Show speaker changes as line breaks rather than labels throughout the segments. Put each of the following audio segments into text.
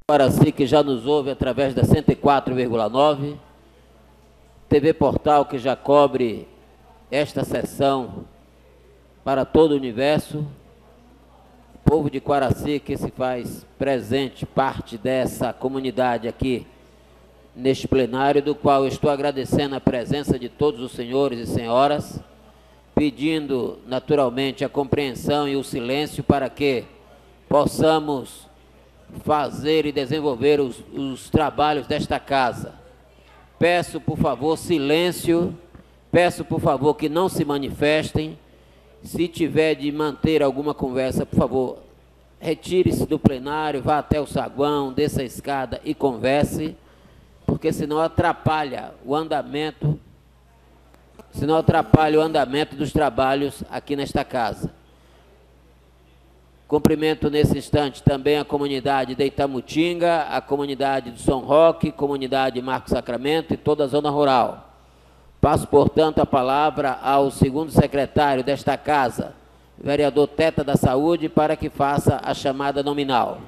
Para si que já nos ouve através da 104,9, TV Portal que já cobre esta sessão para todo o universo, povo de Quaraci que se faz presente, parte dessa comunidade aqui, neste plenário, do qual eu estou agradecendo a presença de todos os senhores e senhoras, pedindo naturalmente a compreensão e o silêncio para que possamos fazer e desenvolver os trabalhos desta casa. Peço, por favor, silêncio, peço, por favor, que não se manifestem. Se tiver de manter alguma conversa, por favor, retire-se do plenário, vá até o saguão, desça a escada e converse, porque senão atrapalha o andamento, dos trabalhos aqui nesta casa. Cumprimento nesse instante também a comunidade de Itamutinga, a comunidade de São Roque, comunidade Marco Sacramento e toda a zona rural. Passo, portanto, a palavra ao segundo secretário desta casa, vereador Teta da Saúde, para que faça a chamada nominal.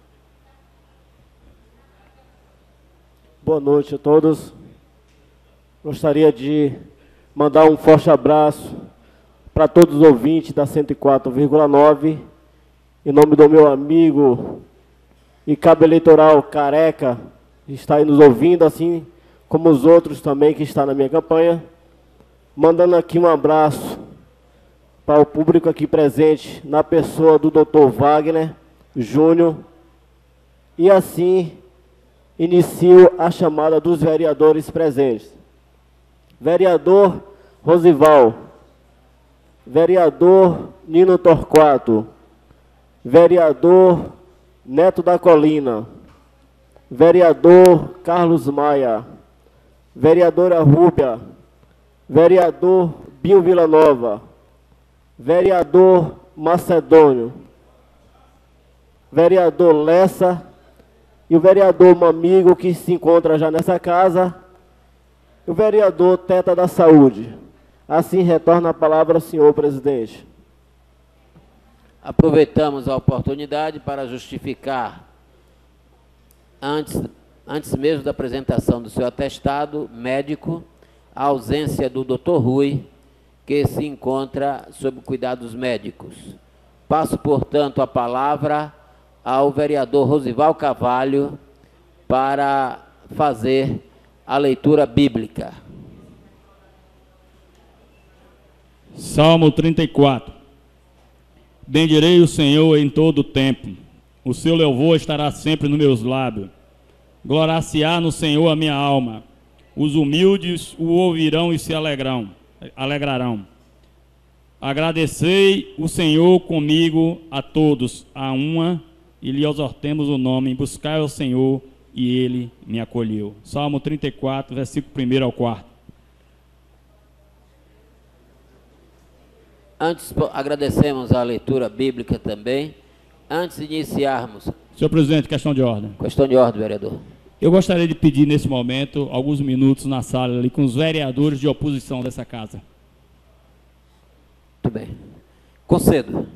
Boa noite a todos. Gostaria de mandar um forte abraço para todos os ouvintes da 104,9, em nome do meu amigo e cabo eleitoral Careca, que está aí nos ouvindo, assim como os outros também que estão na minha campanha, mandando aqui um abraço para o público aqui presente, na pessoa do Dr. Wagner Júnior, e assim inicio a chamada dos vereadores presentes. Vereador Rosival, vereador Nino Torquato, vereador Neto da Colina, vereador Carlos Maia, vereadora Rúbia, vereador Binho Villanova, vereador Macedônio, vereador Lessa e o vereador Mamigo, que se encontra já nessa casa, e o vereador Teta da Saúde. Assim retorna a palavra ao senhor presidente.
Aproveitamos a oportunidade para justificar, antes mesmo da apresentação do seu atestado médico, a ausência do Dr. Rui, que se encontra sob cuidados médicos. Passo, portanto, a palavra ao vereador Rosival Carvalho para fazer a leitura bíblica.
Salmo 34. Bendirei o Senhor em todo o tempo, o seu louvor estará sempre nos meus lábios. Gloriar-se-á no Senhor a minha alma, os humildes o ouvirão e se alegrarão. Agradecei o Senhor comigo a todos, a uma, e lhe exortemos o nome, buscai ao Senhor, e ele me acolheu. Salmo 34, versículo 1 ao 4.
Antes, agradecemos a leitura bíblica também. Antes de iniciarmos...
Senhor presidente, questão de ordem.
Questão de ordem, vereador.
Eu gostaria de pedir, nesse momento, alguns minutos na sala ali com os vereadores de oposição dessa casa.
Muito bem. Concedo.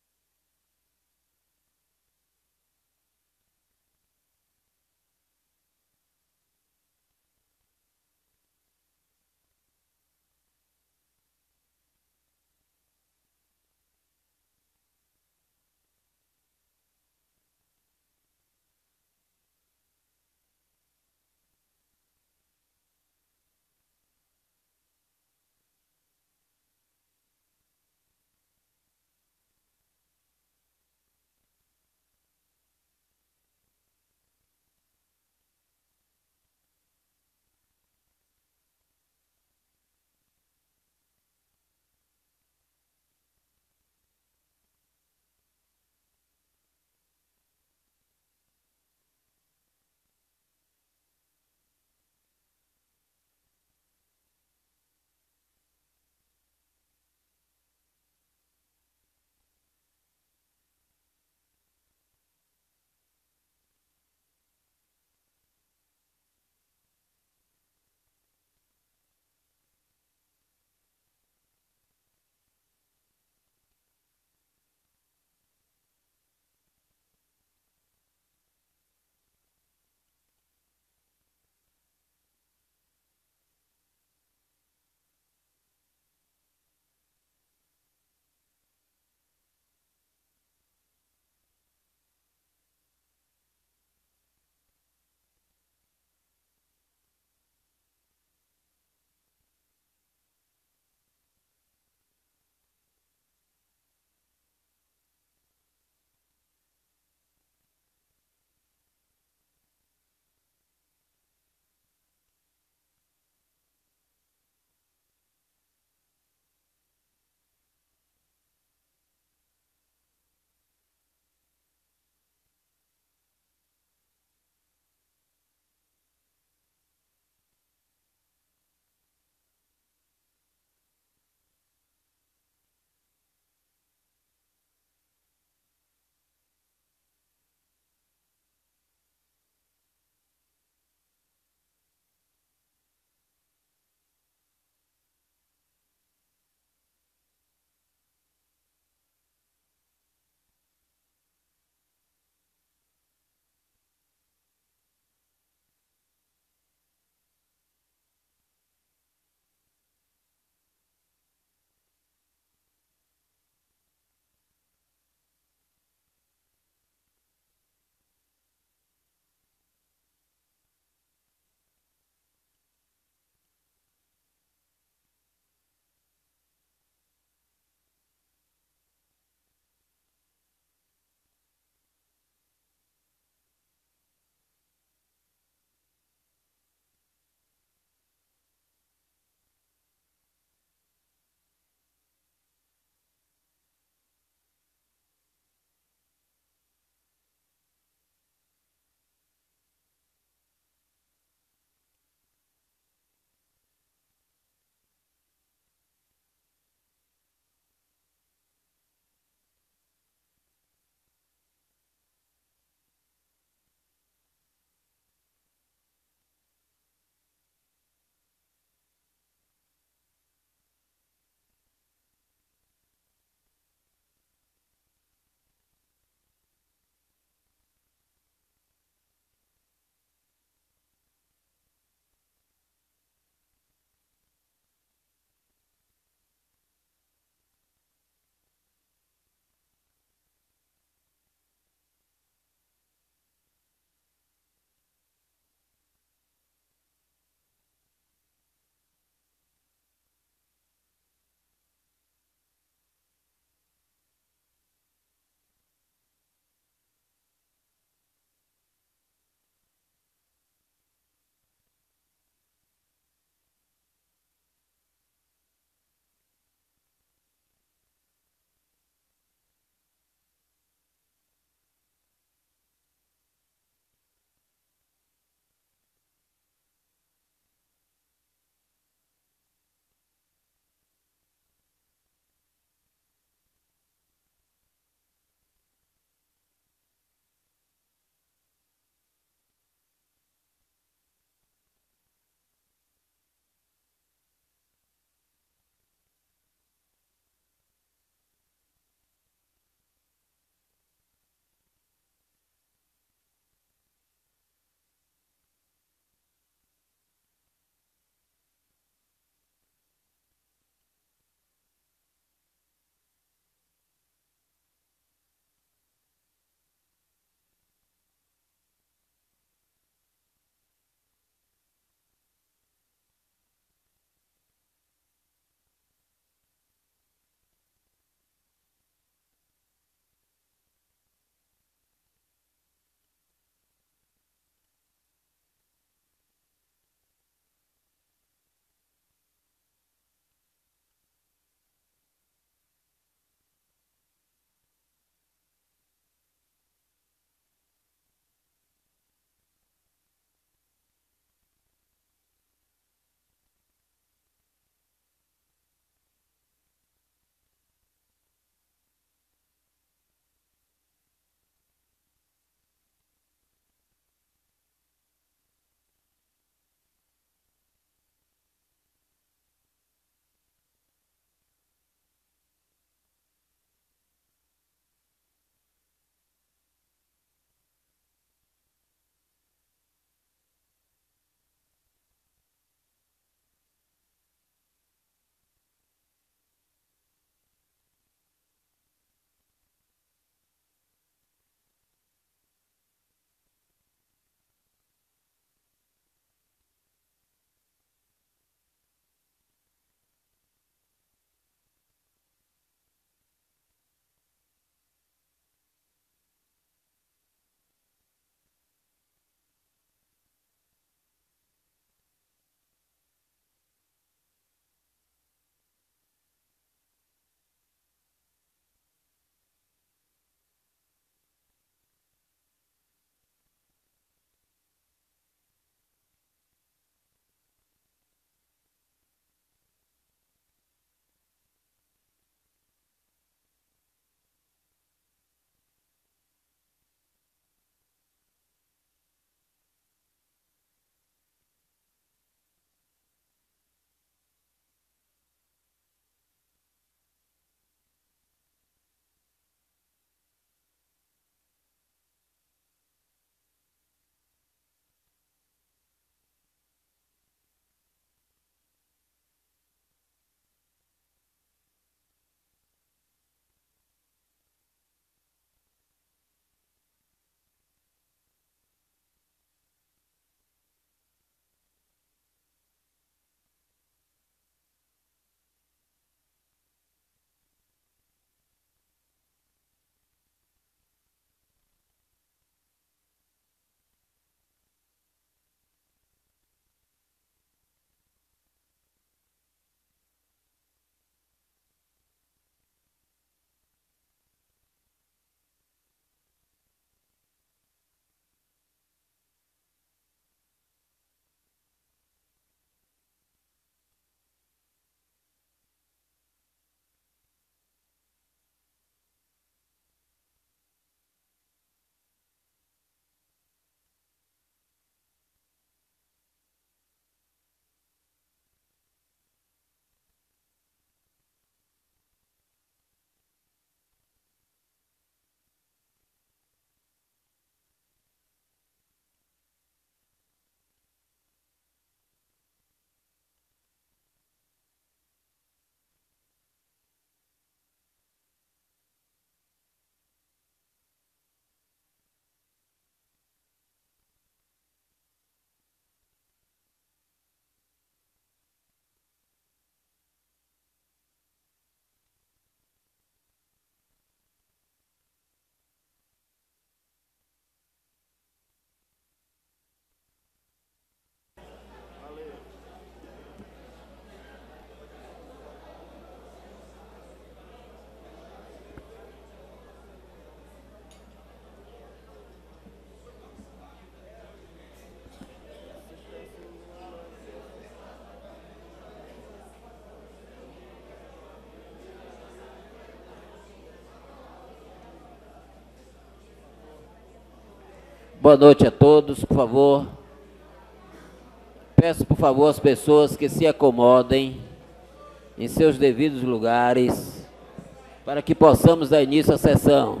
Boa noite a todos, por favor. Peço, por favor, às pessoas que se acomodem em seus devidos lugares para que possamos dar início à sessão.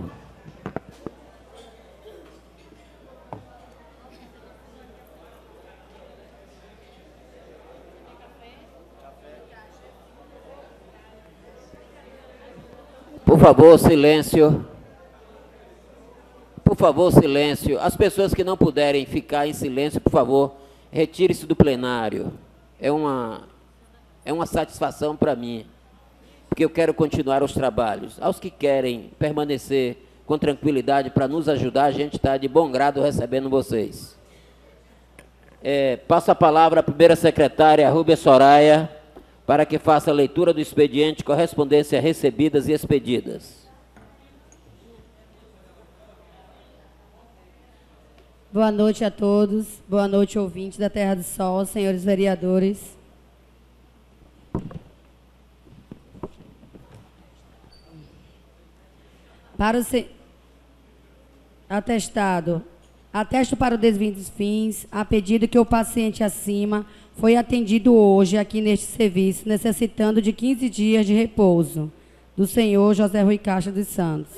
Por favor, silêncio. Por favor, silêncio. As pessoas que não puderem ficar em silêncio, por favor, retire-se do plenário. É uma satisfação para mim, porque eu quero continuar os trabalhos. Aos que querem permanecer com tranquilidade para nos ajudar, a gente está de bom grado recebendo vocês. Passo a palavra à primeira secretária, Rúbia Soraya, para que faça a leitura do expediente, correspondências recebidas e expedidas.
Boa noite a todos, boa noite, ouvintes da Terra do Sol, senhores vereadores. Para o atestado, atesto para o desvio dos fins, a pedido que o paciente acima foi atendido hoje aqui neste serviço, necessitando de 15 dias de repouso, do senhor José Rui Castro dos Santos.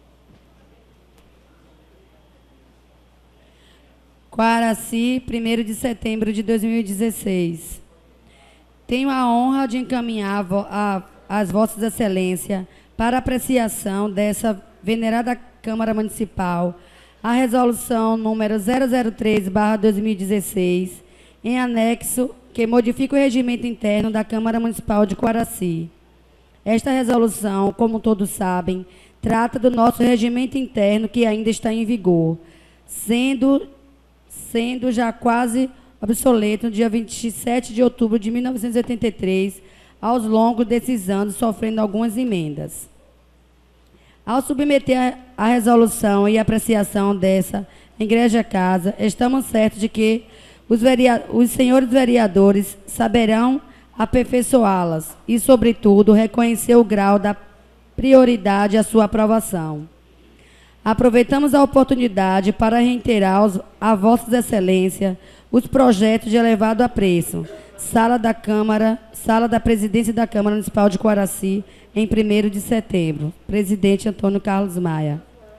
Quaraci, 1º de setembro de 2016. Tenho a honra de encaminhar às vossas excelências para apreciação dessa venerada Câmara Municipal a resolução número 003/2016, em anexo que modifica o regimento interno da Câmara Municipal de Quaraci. Esta resolução, como todos sabem, trata do nosso regimento interno que ainda está em vigor, sendo já quase obsoleto no dia 27 de outubro de 1983, aos longos desses anos, sofrendo algumas emendas. Ao submeter a resolução e apreciação dessa Igreja Casa, estamos certos de que os senhores vereadores saberão aperfeiçoá-las e, sobretudo, reconhecer o grau da prioridade à sua aprovação. Aproveitamos a oportunidade para reiterar a vossas excelências os projetos de elevado apreço. Sala da Presidência da Câmara Municipal de Quaraci, em 1º de setembro. Presidente Antônio Carlos Maia.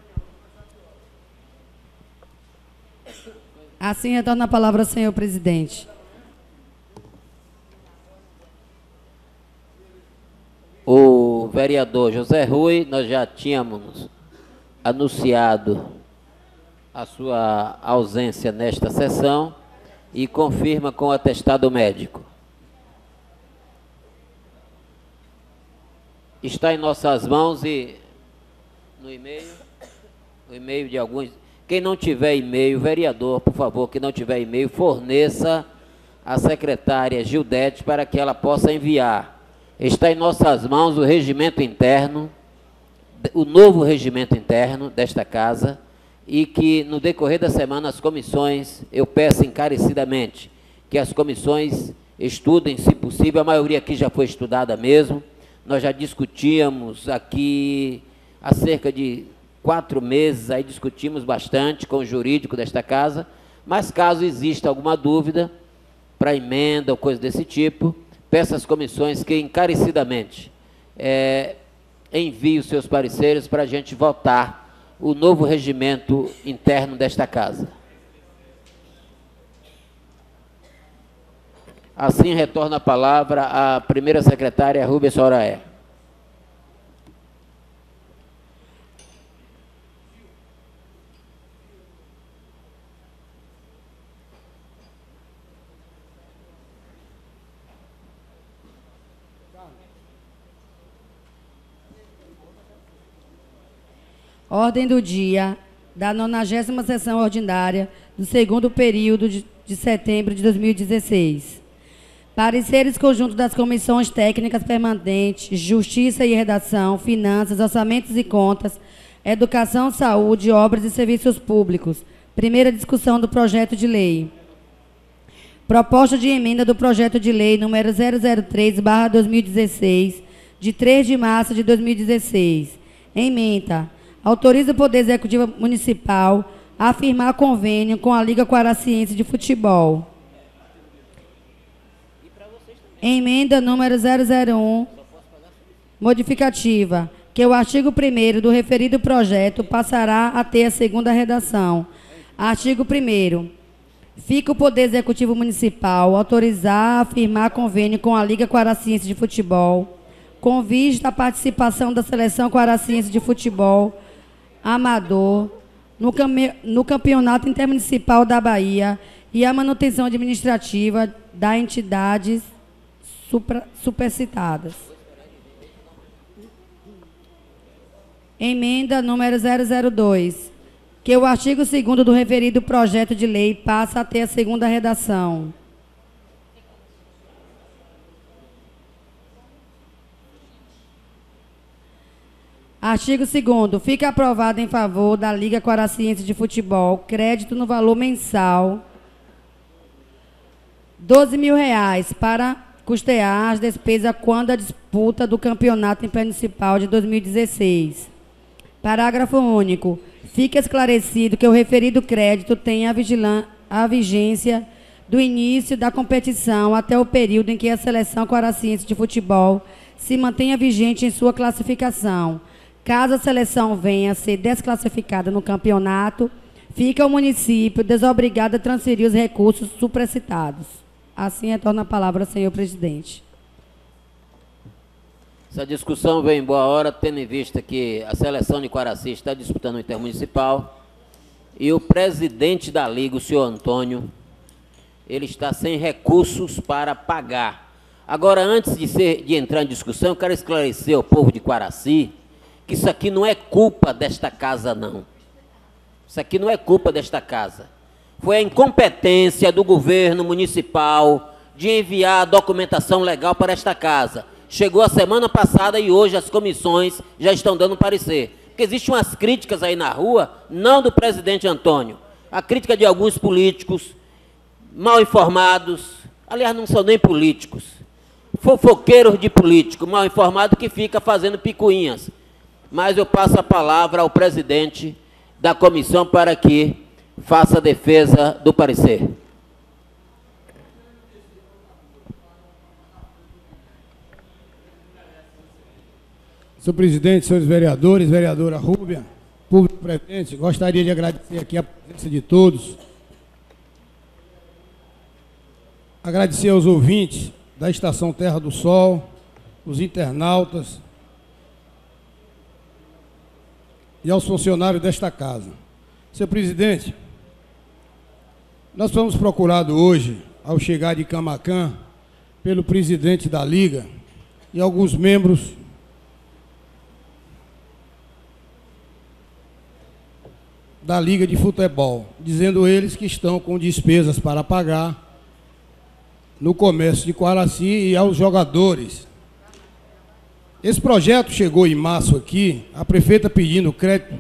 Assim, retorno a palavra ao senhor presidente.
O vereador José Rui, nós já tínhamos anunciado a sua ausência nesta sessão e confirma com o atestado médico. Está em nossas mãos e no e-mail de alguns. Quem não tiver e-mail, vereador, por favor, que não tiver e-mail, forneça à secretária Gildete para que ela possa enviar. Está em nossas mãos o regimento interno, o novo regimento interno desta casa, e que no decorrer da semana as comissões, eu peço encarecidamente que as comissões estudem, se possível, a maioria aqui já foi estudada mesmo. Nós já discutíamos aqui há cerca de 4 meses, aí discutimos bastante com o jurídico desta casa, mas caso exista alguma dúvida para emenda ou coisa desse tipo, peço às comissões que encarecidamente enviem os seus pareceres para a gente votar o novo regimento interno desta casa. Assim, retorno a palavra à primeira secretária, Rúbia Soraya.
Ordem do dia da 90ª sessão ordinária do 2º período de setembro de 2016. Pareceres conjuntos das comissões técnicas permanentes, Justiça e Redação, Finanças, Orçamentos e Contas, Educação, Saúde, Obras e Serviços Públicos. Primeira discussão do projeto de lei. Proposta de emenda do projeto de lei número 003/2016, de 3 de março de 2016. Emenda. Autoriza o Poder Executivo Municipal a firmar convênio com a Liga Quaraciense de Futebol. Emenda número 001, modificativa, que o artigo 1º do referido projeto passará a ter a seguinte redação. Artigo 1º. Fica o Poder Executivo Municipal autorizar a firmar convênio com a Liga Quaraciense de Futebol, com vista à participação da Seleção Quaraciense de Futebol Amador no Campeonato Intermunicipal da Bahia e a manutenção administrativa das entidades supercitadas. Emenda número 002, que o artigo 2º do referido projeto de lei passa a ter a segunda redação. Artigo 2º. Fica aprovado em favor da Liga Quaraciense de Futebol crédito no valor mensal R$12.000 para custear as despesas quando a disputa do Campeonato Intermunicipal de 2016. Parágrafo único. Fica esclarecido que o referido crédito tem a vigência do início da competição até o período em que a Seleção Quaraciense de Futebol se mantenha vigente em sua classificação. Caso a seleção venha a ser desclassificada no campeonato, fica o município desobrigado a transferir os recursos supracitados. Assim retorna a palavra, senhor presidente.
Essa discussão vem em boa hora, tendo em vista que a seleção de Quaraci está disputando o Intermunicipal e o presidente da Liga, o senhor Antônio, ele está sem recursos para pagar. Agora, antes de entrar em discussão, eu quero esclarecer ao povo de Quaraci que isso aqui não é culpa desta casa, não. Isso aqui não é culpa desta casa. Foi a incompetência do governo municipal de enviar a documentação legal para esta casa. Chegou a semana passada e hoje as comissões já estão dando parecer. Porque existem umas críticas aí na rua, não do presidente Antônio, a crítica de alguns políticos mal informados, aliás, não são nem políticos, fofoqueiros de político, mal informado que fica fazendo picuinhas. Mas eu passo a palavra ao presidente da comissão para que faça a defesa do parecer.
Senhor presidente, senhores vereadores, vereadora Rúbia, público presente, gostaria de agradecer aqui a presença de todos. Agradecer aos ouvintes da Estação Terra do Sol, os internautas e aos funcionários desta casa. Senhor presidente, nós fomos procurados hoje, ao chegar de Camaquã, pelo presidente da Liga e alguns membros da Liga de Futebol, dizendo eles que estão com despesas para pagar no comércio de Quaraci e aos jogadores. Esse projeto chegou em março aqui, a prefeita pedindo crédito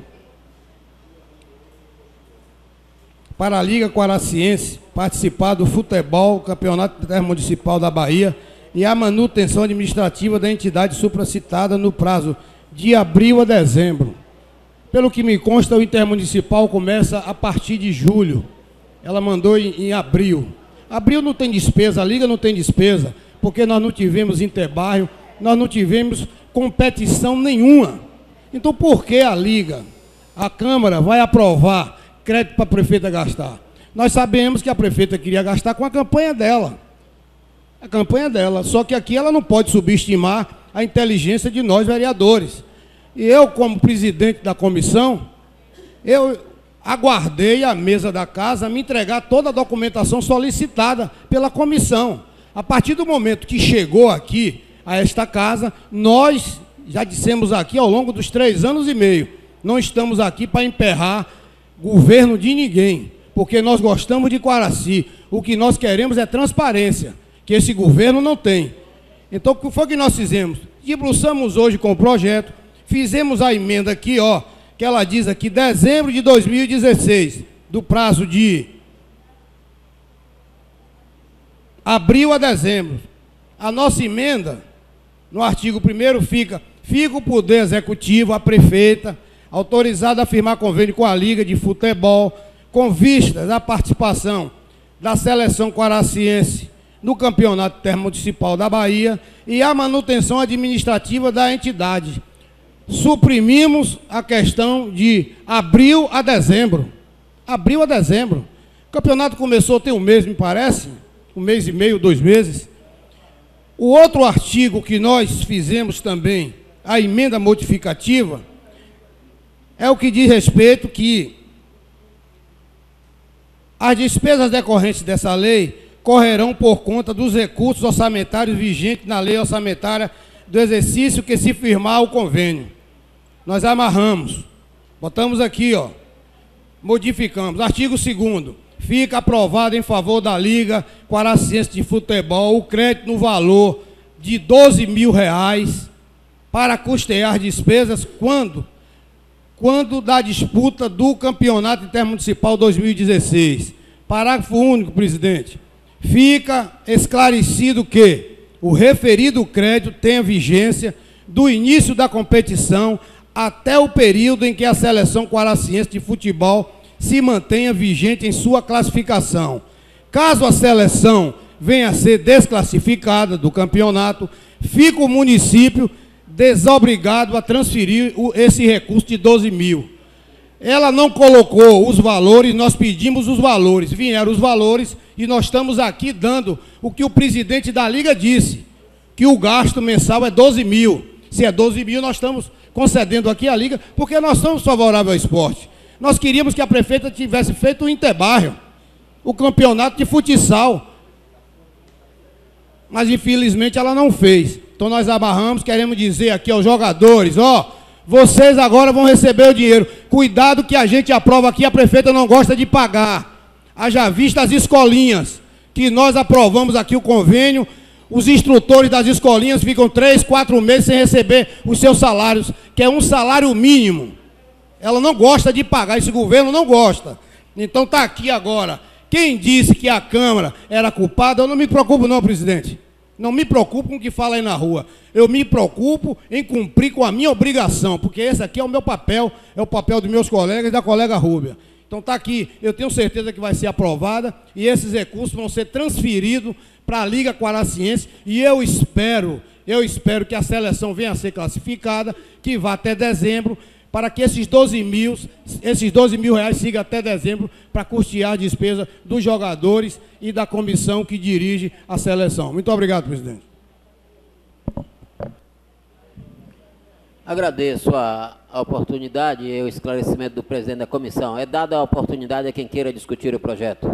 para a Liga Quaraciense participar do futebol, Campeonato Intermunicipal da Bahia e a manutenção administrativa da entidade supracitada no prazo de abril a dezembro. Pelo que me consta, o Intermunicipal começa a partir de julho. Ela mandou em abril. Abril não tem despesa, a Liga não tem despesa, porque nós não tivemos interbairro, nós não tivemos competição nenhuma. Então, por que a Liga, a Câmara, vai aprovar crédito para a prefeita gastar? Nós sabemos que a prefeita queria gastar com a campanha dela. A campanha dela. Só que aqui ela não pode subestimar a inteligência de nós, vereadores. E eu, como presidente da comissão, eu aguardei a mesa da casa me entregar toda a documentação solicitada pela comissão. A partir do momento que chegou aqui a esta casa, nós já dissemos aqui ao longo dos 3 anos e meio, não estamos aqui para emperrar governo de ninguém, porque nós gostamos de Quaraci. O que nós queremos é transparência, que esse governo não tem. Então, o que foi que nós fizemos? Debruçamos hoje com o projeto, fizemos a emenda aqui, ó, que ela diz aqui, dezembro de 2016, do prazo de abril a dezembro. A nossa emenda, no artigo 1º, fica o Poder Executivo, a prefeita, autorizada a firmar convênio com a Liga de Futebol, com vistas à participação da seleção quaraciense no Campeonato Intermunicipal da Bahia e à manutenção administrativa da entidade. Suprimimos a questão de abril a dezembro. Abril a dezembro. O campeonato começou tem um mês, me parece, um mês e meio, 2 meses. O outro artigo que nós fizemos também, a emenda modificativa, é o que diz respeito que as despesas decorrentes dessa lei correrão por conta dos recursos orçamentários vigentes na lei orçamentária do exercício que se firmar o convênio. Nós amarramos, botamos aqui, ó, modificamos. Artigo 2º, fica aprovado em favor da Liga Quaraciense de Futebol o crédito no valor de R$12 mil para custear despesas quando da disputa do Campeonato Intermunicipal 2016. Parágrafo único, presidente. Fica esclarecido que o referido crédito tem a vigência do início da competição até o período em que a seleção quaraciense de futebol se mantenha vigente em sua classificação. Caso a seleção venha a ser desclassificada do campeonato, fica o município desobrigado a transferir esse recurso de 12 mil. Ela não colocou os valores, nós pedimos os valores, vieram os valores e nós estamos aqui dando o que o presidente da Liga disse, que o gasto mensal é 12 mil. Se é 12 mil, nós estamos concedendo aqui a Liga, porque nós somos favoráveis ao esporte. Nós queríamos que a prefeita tivesse feito o interbairro, o campeonato de futsal, mas infelizmente ela não fez. Então nós abarramos, queremos dizer aqui aos jogadores, ó, vocês agora vão receber o dinheiro. Cuidado que a gente aprova aqui, a prefeita não gosta de pagar. Haja vista as escolinhas, que nós aprovamos aqui o convênio, os instrutores das escolinhas ficam 3, 4 meses sem receber os seus salários, que é um salário mínimo. Ela não gosta de pagar, esse governo não gosta. Então está aqui agora. Quem disse que a Câmara era culpada, eu não me preocupo não, presidente. Não me preocupo com o que fala aí na rua. Eu me preocupo em cumprir com a minha obrigação, porque esse aqui é o meu papel, é o papel dos meus colegas e da colega Rúbia. Então está aqui, eu tenho certeza que vai ser aprovada e esses recursos vão ser transferidos para a Liga Quaraciense e eu espero que a seleção venha a ser classificada, que vá até dezembro, para que esses 12 mil sigam até dezembro para custear a despesa dos jogadores e da comissão que dirige a seleção. Muito obrigado, presidente.
Agradeço a oportunidade e o esclarecimento do presidente da comissão. É dada a oportunidade a quem queira discutir o projeto.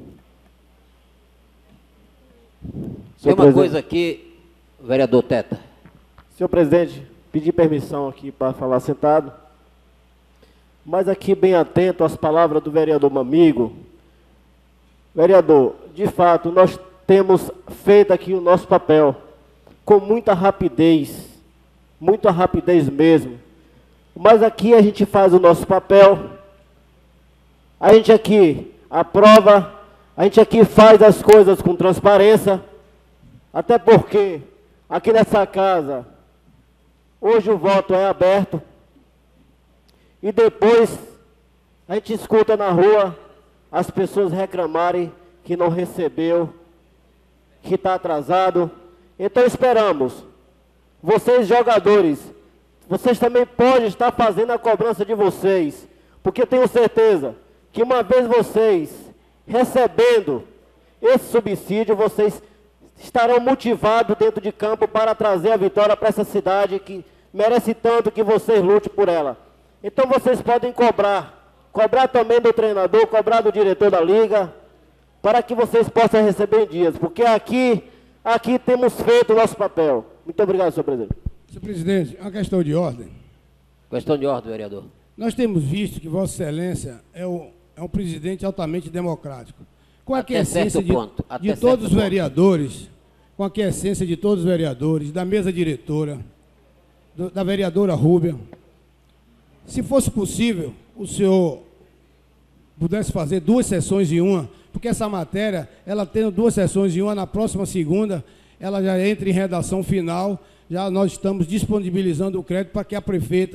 Tem uma coisa aqui, vereador Teta.
Senhor presidente, pedi permissão aqui para falar sentado, mas aqui bem atento às palavras do vereador Mamigo. Vereador, de fato, nós temos feito aqui o nosso papel com muita rapidez mesmo. Mas aqui a gente faz o nosso papel, a gente aqui aprova, a gente aqui faz as coisas com transparência, até porque aqui nessa casa, hoje o voto é aberto, e depois a gente escuta na rua as pessoas reclamarem que não recebeu, que está atrasado. Então esperamos, vocês jogadores, vocês também podem estar fazendo a cobrança de vocês, porque eu tenho certeza que uma vez vocês recebendo esse subsídio, vocês estarão motivados dentro de campo para trazer a vitória para essa cidade que merece tanto que vocês lutem por ela. Então vocês podem cobrar também do treinador, cobrar do diretor da liga, para que vocês possam receber em dias, porque aqui temos feito o nosso papel. Muito obrigado, senhor presidente.
Senhor presidente, uma questão de ordem.
Questão de ordem, vereador.
Nós temos visto que Vossa Excelência é um presidente altamente democrático. Com a essência de todos os vereadores, com a essência de todos os vereadores, da mesa diretora, da vereadora Rúbia, se fosse possível, o senhor pudesse fazer 2 sessões em uma, porque essa matéria, ela tendo 2 sessões em uma, na próxima segunda, ela já entra em redação final, já nós estamos disponibilizando o crédito para que a prefeita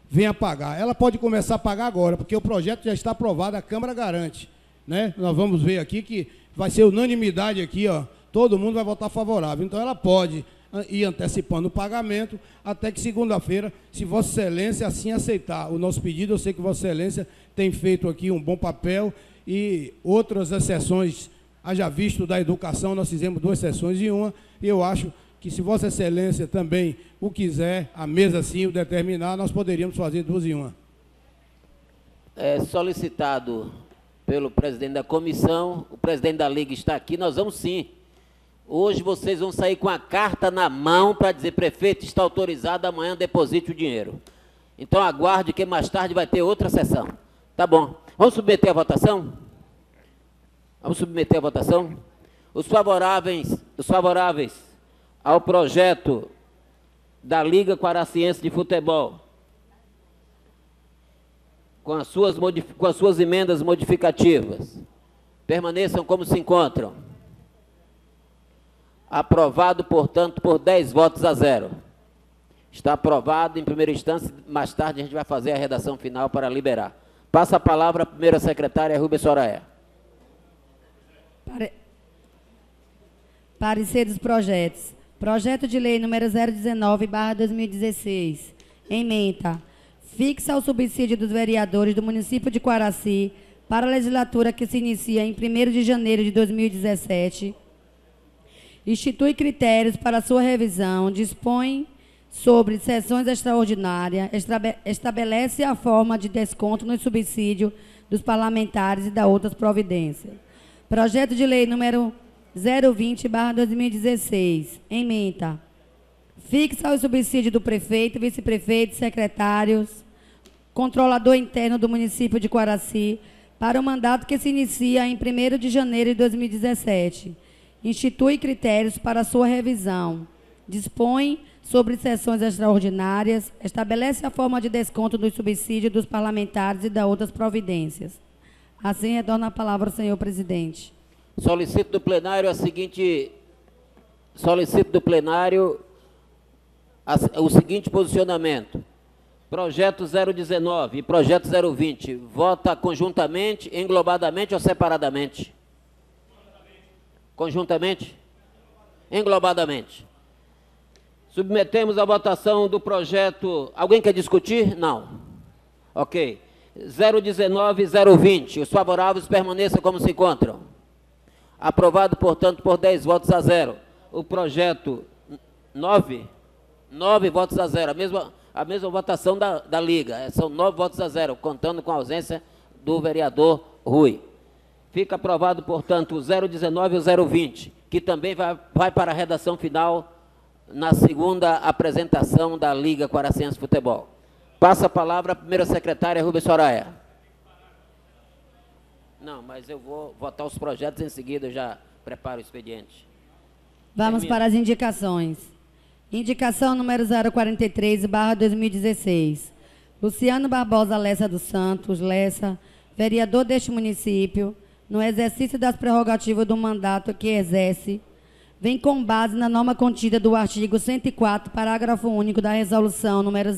venha pagar. Ela pode começar a pagar agora, porque o projeto já está aprovado, a Câmara garante, né? Nós vamos ver aqui que vai ser unanimidade aqui, ó, todo mundo vai votar favorável. Então ela pode ir antecipando o pagamento até que segunda-feira, se Vossa Excelência assim aceitar o nosso pedido. Eu sei que Vossa Excelência tem feito aqui um bom papel e outras sessões, haja visto da educação, nós fizemos 2 sessões em uma, e eu acho que se Vossa Excelência também o quiser, a mesa assim o determinar, nós poderíamos fazer 2 em 1.
É solicitado pelo presidente da comissão, o presidente da Liga está aqui, nós vamos sim. Hoje vocês vão sair com a carta na mão para dizer, prefeito, está autorizado, amanhã deposite o dinheiro. Então aguarde que mais tarde vai ter outra sessão. Tá bom. Vamos submeter a votação? Vamos submeter a votação? Os favoráveis ao projeto da Liga Quaraciense de Futebol, com as suas emendas modificativas, permaneçam como se encontram. Aprovado, portanto, por 10 votos a 0. Está aprovado em primeira instância, mais tarde a gente vai fazer a redação final para liberar. Passa a palavra à primeira secretária, Rubens Soraya.
Parecer dos projetos. Projeto de lei número 019/2016. Ementa. Fixa o subsídio dos vereadores do município de Quaraci para a legislatura que se inicia em 1º de janeiro de 2017. Institui critérios para sua revisão, dispõe sobre sessões extraordinárias, estabelece a forma de desconto no subsídio dos parlamentares e da outras providências. Projeto de lei número 020/2016. Ementa. Fixa o subsídio do prefeito, vice-prefeito, secretários, controlador interno do município de Quaraci para o mandato que se inicia em 1º de janeiro de 2017. Institui critérios para sua revisão, dispõe sobre sessões extraordinárias, estabelece a forma de desconto do subsídio dos parlamentares e da outras providências. Assim, retorna a palavra ao senhor presidente.
Solicito do plenário o seguinte posicionamento. Projeto 019 e projeto 020, vota conjuntamente, englobadamente ou separadamente? Conjuntamente? Englobadamente. Submetemos à votação do projeto... Alguém quer discutir? Não. Ok. 019 e 020. Os favoráveis permaneçam como se encontram. Aprovado, portanto, por 10 votos a 0. O projeto 9 votos a 0. A mesma votação da Liga. São 9 votos a 0, contando com a ausência do vereador Rui. Fica aprovado, portanto, o 019 e o 020, que também vai para a redação final na segunda apresentação da Liga Quaraciense Futebol. Passa a palavra à primeira secretária, Rubens Soraya. Não, mas eu vou votar os projetos em seguida, eu já preparo o expediente.
Vamos para as indicações. Indicação número 043/2016. Luciano Barbosa Lessa dos Santos, Lessa, vereador deste município, no exercício das prerrogativas do mandato que exerce, vem com base na norma contida do artigo 104, parágrafo único da resolução número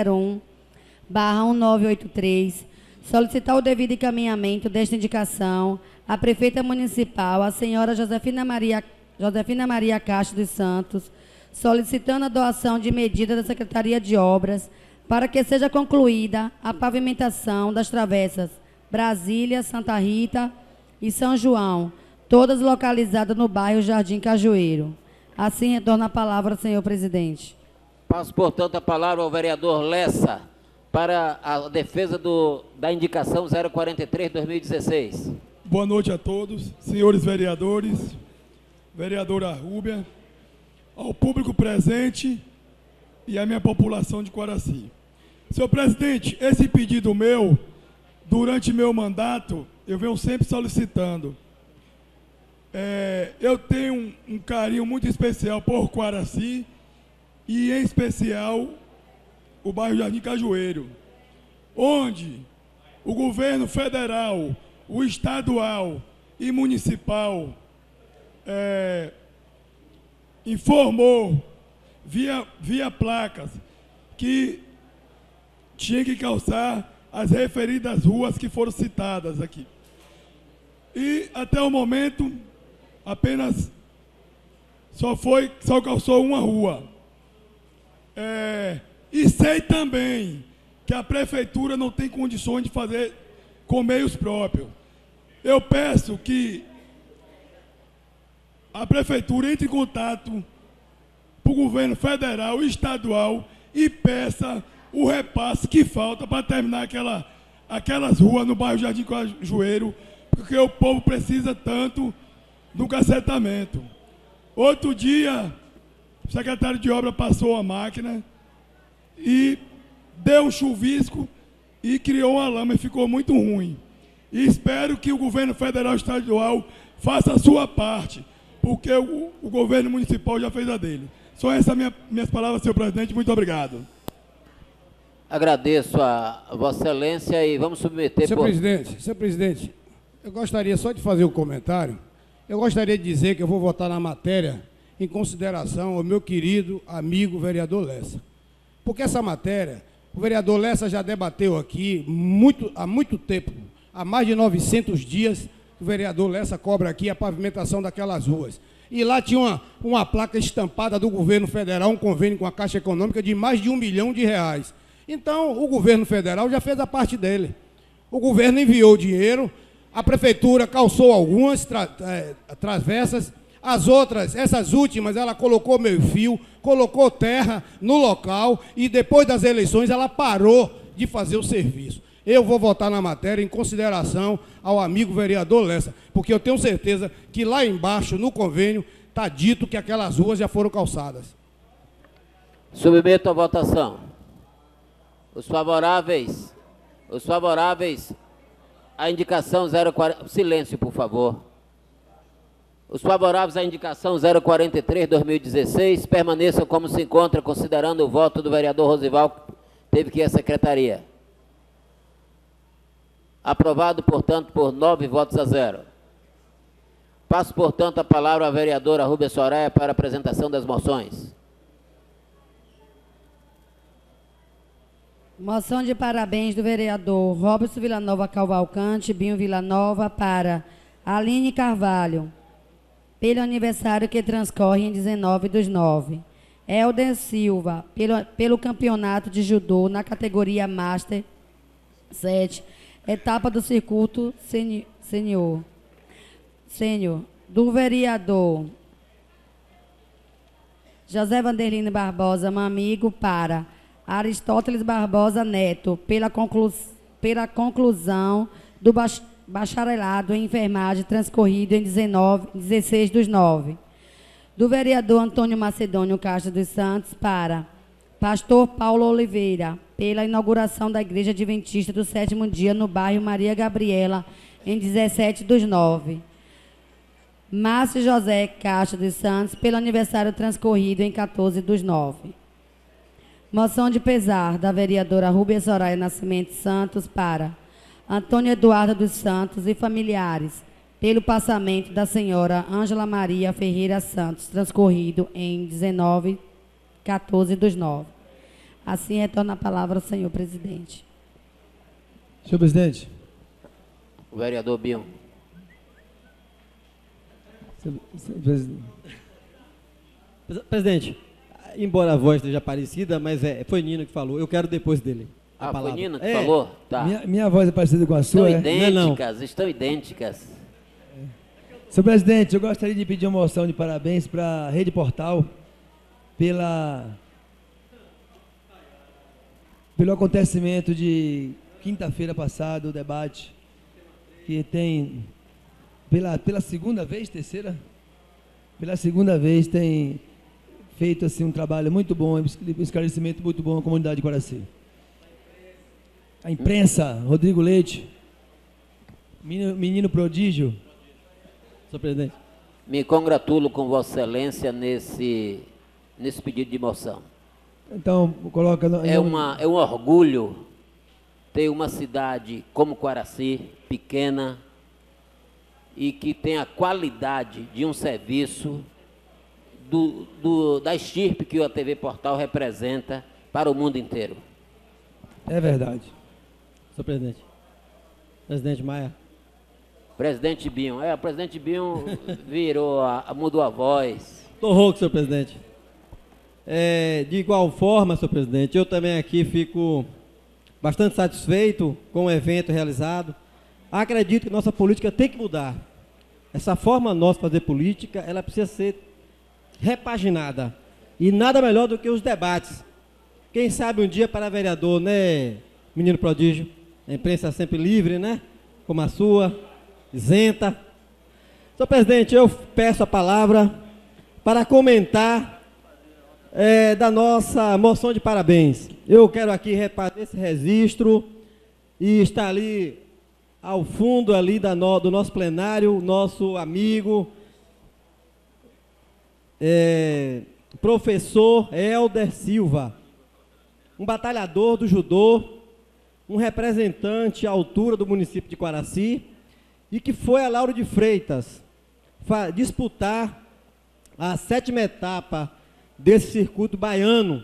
001/1983, solicitar o devido encaminhamento desta indicação à prefeita municipal, a senhora Josefina Maria Castro dos Santos, solicitando a doação de medida da Secretaria de Obras para que seja concluída a pavimentação das travessas Brasília, Santa Rita e São João, todas localizadas no bairro Jardim Cajueiro. Assim, retorna a palavra ao senhor presidente.
Passo, portanto, a palavra ao vereador Lessa para a defesa da indicação 043/2016.
Boa noite a todos, senhores vereadores, vereadora Rúbia, ao público presente e à minha população de Quaraci. Senhor presidente, esse pedido meu, durante meu mandato, eu venho sempre solicitando. Eu tenho um carinho muito especial por Quaraci e, em especial, o bairro Jardim Cajueiro, onde o governo federal, o estadual e municipal informou via placas que tinha que calçar as referidas ruas que foram citadas aqui. E até o momento, apenas só calçou uma rua. E sei também que a prefeitura não tem condições de fazer com meios próprios. Eu peço que a prefeitura entre em contato para o governo federal e estadual e peça o repasse que falta para terminar aquelas ruas no bairro Jardim Cajueiro, porque o povo precisa tanto do cacetamento. Outro dia, o secretário de obra passou a máquina e deu um chuvisco e criou uma lama e ficou muito ruim. E espero que o governo federal e estadual faça a sua parte, porque o governo municipal já fez a dele. Só essas minhas palavras, senhor presidente. Muito obrigado.
Agradeço a Vossa Excelência e vamos submeter...
Senhor presidente, eu gostaria só de fazer um comentário. Eu gostaria de dizer que eu vou votar na matéria em consideração ao meu querido amigo vereador Lessa. Porque essa matéria, o vereador Lessa já debateu aqui há muito tempo, há mais de 900 dias, o vereador Lessa cobra aqui a pavimentação daquelas ruas. E lá tinha uma placa estampada do governo federal, um convênio com a Caixa Econômica de mais de R$1 milhão. Então, o governo federal já fez a parte dele. O governo enviou o dinheiro, a prefeitura calçou algumas travessas, as outras, essas últimas, ela colocou meio-fio, colocou terra no local e depois das eleições ela parou de fazer o serviço. Eu vou votar na matéria em consideração ao amigo vereador Lessa, porque eu tenho certeza que lá embaixo, no convênio, está dito que aquelas ruas já foram calçadas.
Submeto à votação. Os favoráveis à indicação 040... Silêncio, por favor. Os favoráveis à indicação 043-2016 permaneçam como se encontra, considerando o voto do vereador Rosival, que teve que ir à secretaria. Aprovado, portanto, por 9 votos a 0. Passo, portanto, a palavra à vereadora Rúbia Soraya para a apresentação das moções.
Moção de parabéns do vereador Robson Villanova Cavalcante, Binho Villanova, para Aline Carvalho, pelo aniversário que transcorre em 19/9. Helder Silva, pelo campeonato de judô na categoria Master 7, etapa do circuito sênior. Do vereador José Vanderlino Barbosa Mamigo, para Aristóteles Barbosa Neto, pela conclusão do bacharelado em enfermagem transcorrido em 16/9. Do vereador Antônio Macedônio Castro dos Santos, para Pastor Paulo Oliveira, pela inauguração da Igreja Adventista do 7º Dia no bairro Maria Gabriela, em 17/9. Márcio José Castro dos Santos, pelo aniversário transcorrido em 14/9. Moção de pesar da vereadora Rúbia Soraya Nascimento Santos, para Antônio Eduardo dos Santos e familiares, pelo passamento da senhora Ângela Maria Ferreira Santos, transcorrido em 19/14/9. Assim, retorna a palavra ao senhor presidente.
Senhor presidente.
O vereador Binho.
Presidente, embora a voz esteja parecida, mas foi Nino que falou. Eu quero depois dele.
Foi Nino que falou? Tá.
Minha voz é parecida com a sua.
Estão idênticas.
Senhor presidente, eu gostaria de pedir uma moção de parabéns para a Rede Portal pelo acontecimento de quinta-feira passada, o debate que tem pela segunda vez, terceira? Pela segunda vez tem feito assim um trabalho muito bom, um esclarecimento muito bom à comunidade de Quaraci. A imprensa, Rodrigo Leite, menino prodígio. Senhor presidente.
Me congratulo com Vossa Excelência nesse pedido de moção.
Então, coloca...
É um orgulho ter uma cidade como Quaraci, pequena, e que tem a qualidade de um serviço da estirpe que a TV Portal representa para o mundo inteiro.
É verdade.
Senhor presidente. Presidente Maia.
Presidente Binho. O presidente Binho virou, mudou a voz.
Estou rouco, senhor presidente. De igual forma, senhor presidente, eu também aqui fico bastante satisfeito com o evento realizado. Acredito que nossa política tem que mudar. Essa forma nossa de fazer política, ela precisa ser repaginada. E nada melhor do que os debates. Quem sabe um dia para vereador, né, menino prodígio? A imprensa sempre livre, né? Como a sua, isenta. Senhor presidente, eu peço a palavra para comentar da nossa moção de parabéns. Eu quero aqui reparar esse registro e está ali ao fundo ali do nosso plenário, nosso amigo, professor Helder Silva, um batalhador do judô, um representante à altura do município de Quaraci, e que foi a Lauro de Freitas disputar a 7ª etapa desse circuito baiano.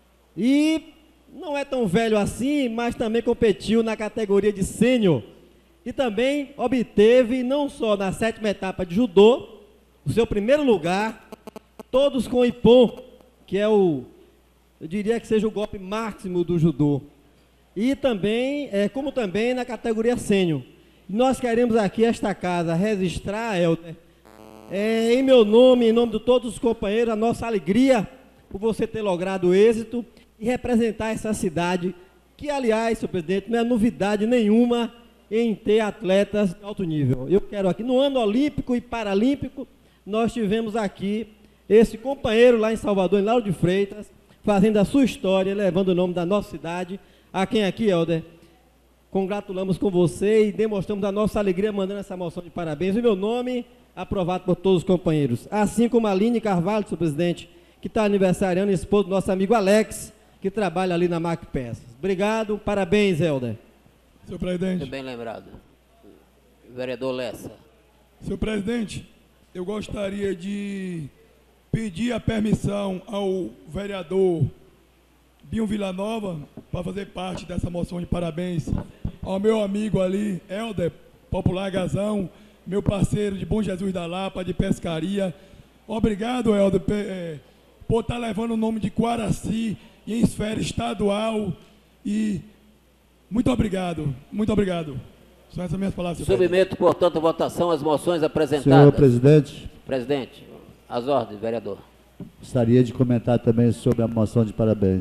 E não é tão velho assim, mas também competiu na categoria de sênior. E também obteve, não só na 7ª etapa de judô, o seu primeiro lugar, todos com Ippon, que é eu diria que seja o golpe máximo do judô. E também, como também na categoria sênior. Nós queremos aqui, esta casa, registrar, Helder, em meu nome, em nome de todos os companheiros, a nossa alegria por você ter logrado o êxito e representar essa cidade, que, aliás, senhor presidente, não é novidade nenhuma em ter atletas de alto nível. Eu quero aqui, no ano olímpico e paralímpico, nós tivemos aqui esse companheiro lá em Salvador, em Lauro de Freitas, fazendo a sua história, levando o nome da nossa cidade, a quem aqui, Helder, congratulamos com você e demonstramos a nossa alegria mandando essa moção de parabéns. O meu nome, aprovado por todos os companheiros. Assim como a Aline Carvalho, senhor presidente, que está aniversariando, esposo do nosso amigo Alex, que trabalha ali na MAC Peças. Obrigado, parabéns, Helder.
Senhor presidente.
Muito bem lembrado. Vereador Lessa.
Senhor presidente, eu gostaria de pedir a permissão ao vereador Binho Villanova para fazer parte dessa moção de parabéns ao meu amigo ali, Helder, popular Gazão, meu parceiro de Bom Jesus da Lapa, de pescaria. Obrigado, Helder, por estar levando o nome de Quaraci em esfera estadual e muito obrigado, muito obrigado. São essas minhas palavras.
Submeto, portanto, a votação as moções apresentadas.
Senhor presidente.
Presidente, as ordens, vereador.
Gostaria de comentar também sobre a moção de parabéns.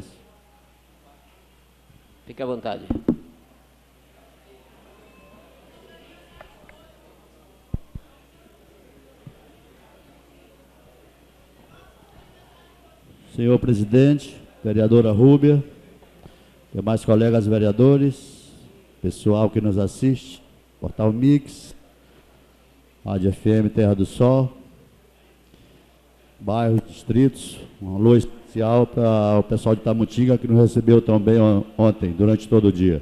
Fique à vontade.
Senhor presidente, vereadora Rúbia, demais colegas vereadores, pessoal que nos assiste, Portal Mix, Rádio FM Terra do Sol, bairros, distritos, um alô especial para o pessoal de Tamutinga que nos recebeu também ontem, durante todo o dia.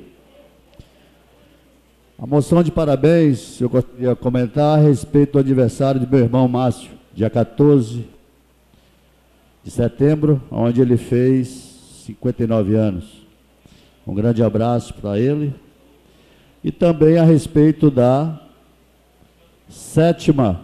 A moção de parabéns, eu gostaria de comentar a respeito do aniversário de meu irmão Márcio, dia 14 de setembro, onde ele fez 59 anos. Um grande abraço para ele. E também a respeito da sétima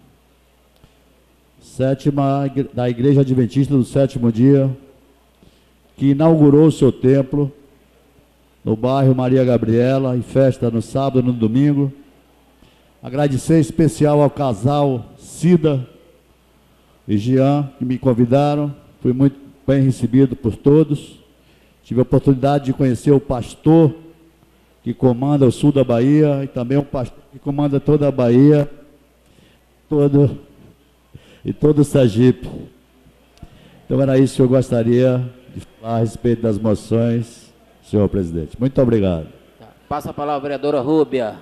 da Igreja Adventista do Sétimo Dia, que inaugurou o seu templo no bairro Maria Gabriela, em festa no sábado e no domingo. Agradecer em especial ao casal Cida e Jean, que me convidaram. Fui muito bem recebido por todos. Tive a oportunidade de conhecer o pastor que comanda o sul da Bahia e também o pastor que comanda toda a Bahia, todo o Sergipe. Então era isso que eu gostaria de falar a respeito das moções, senhor presidente. Muito obrigado.
Passa a palavra à vereadora Rúbia.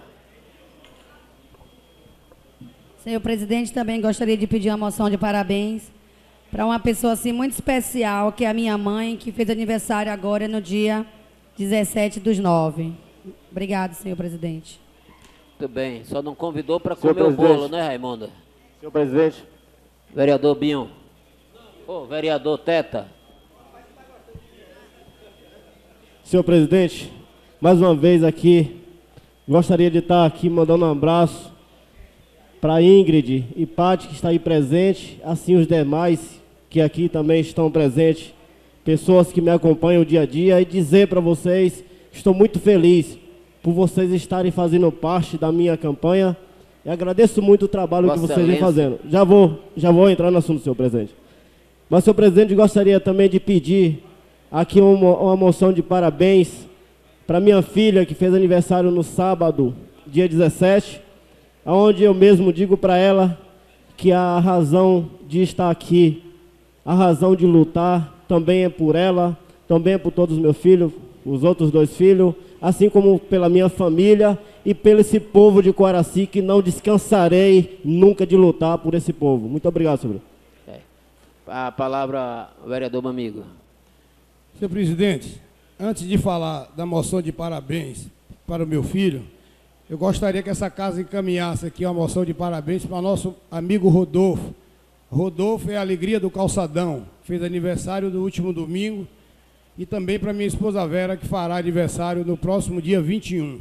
Senhor presidente, também gostaria de pedir uma moção de parabéns para uma pessoa assim muito especial, que é a minha mãe, que fez aniversário agora no dia 17/9. Obrigado, senhor presidente.
Muito bem, só não convidou para comer o bolo, né, Raimunda?
Senhor presidente.
Vereador Binho. Vereador Teta.
Senhor presidente, mais uma vez aqui, gostaria de estar aqui mandando um abraço para Ingrid e Paty, que está aí presente, assim os demais que aqui também estão presentes, pessoas que me acompanham dia a dia, e dizer para vocês que estou muito feliz por vocês estarem fazendo parte da minha campanha, e agradeço muito o trabalho que vocês vêm fazendo. Já vou entrar no assunto, senhor presidente. Mas, senhor presidente, gostaria também de pedir aqui uma moção de parabéns para minha filha, que fez aniversário no sábado, dia 17, onde eu mesmo digo para ela que a razão de estar aqui, a razão de lutar, também é por ela, também é por todos os meus filhos, os outros 2 filhos, assim como pela minha família e pelo esse povo de Coaraci, que não descansarei nunca de lutar por esse povo. Muito obrigado, senhor.
A palavra, o vereador Mamigo.
Senhor presidente, antes de falar da moção de parabéns para o meu filho, eu gostaria que essa casa encaminhasse aqui uma moção de parabéns para o nosso amigo Rodolfo. Rodolfo é a alegria do calçadão, fez aniversário no último domingo, e também para minha esposa Vera, que fará aniversário no próximo dia 21.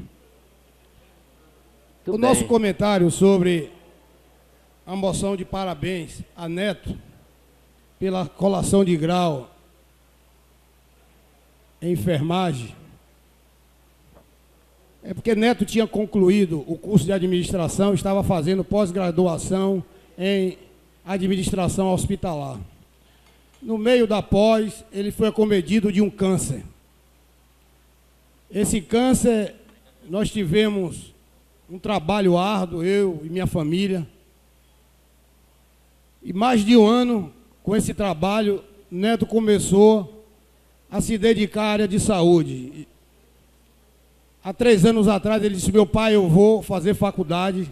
O nosso comentário sobre a moção de parabéns a Neto pela colação de grau em enfermagem é porque Neto tinha concluído o curso de administração, estava fazendo pós-graduação em administração hospitalar. No meio da pós, ele foi acometido de um câncer. Esse câncer, nós tivemos um trabalho árduo, eu e minha família. E mais de um ano, com esse trabalho, Neto começou a se dedicar à área de saúde. Há 3 anos atrás, ele disse: meu pai, eu vou fazer faculdade,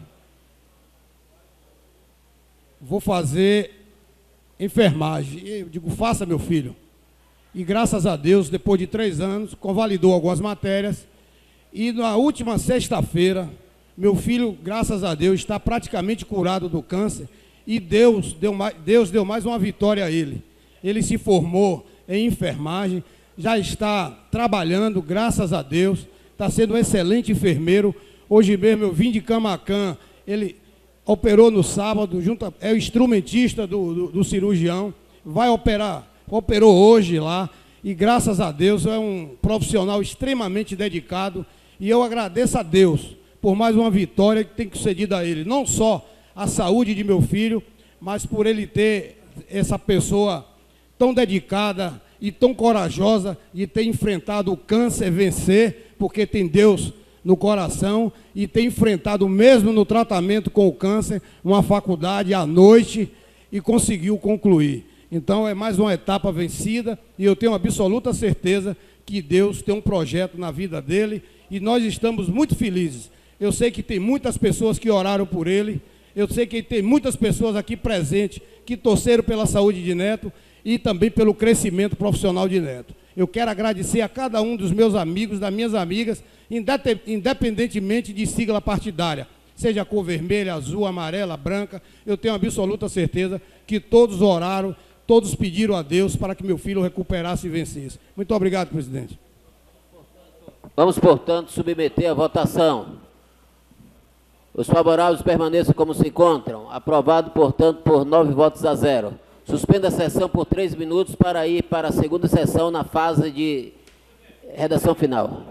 vou fazer enfermagem. Eu digo: faça, meu filho. E graças a Deus, depois de 3 anos, convalidou algumas matérias. E na última sexta-feira, meu filho, graças a Deus, está praticamente curado do câncer. E Deus deu mais uma vitória a ele. Ele se formou em enfermagem, já está trabalhando, graças a Deus. Está sendo um excelente enfermeiro. Hoje mesmo eu vim de Camaquã, ele operou no sábado, é o instrumentista do cirurgião, vai operar, operou hoje lá, e graças a Deus é um profissional extremamente dedicado, e eu agradeço a Deus por mais uma vitória que tem concedido a ele, não só a saúde de meu filho, mas por ele ter essa pessoa tão dedicada e tão corajosa de ter enfrentado o câncer, vencer, porque tem Deus no coração, e tem enfrentado, mesmo no tratamento com o câncer, uma faculdade à noite, e conseguiu concluir. Então é mais uma etapa vencida, e eu tenho absoluta certeza que Deus tem um projeto na vida dele, e nós estamos muito felizes. Eu sei que tem muitas pessoas que oraram por ele, eu sei que tem muitas pessoas aqui presentes que torceram pela saúde de Neto e também pelo crescimento profissional de Neto. Eu quero agradecer a cada um dos meus amigos, das minhas amigas, independentemente de sigla partidária, seja cor vermelha, azul, amarela, branca. Eu tenho absoluta certeza que todos oraram, todos pediram a Deus para que meu filho recuperasse e vencesse. Muito obrigado, presidente.
Vamos, portanto, submeter à votação. Os favoráveis permaneçam como se encontram. Aprovado, portanto, por 9 votos a 0. Suspenda a sessão por 3 minutos para ir para a segunda sessão na fase de redação final.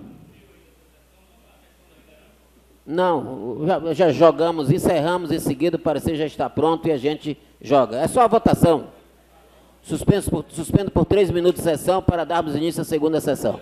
Não, já jogamos, encerramos em seguida, o parecer já está pronto e a gente joga. É só a votação. Suspendo por 3 minutos a sessão para darmos início à segunda sessão.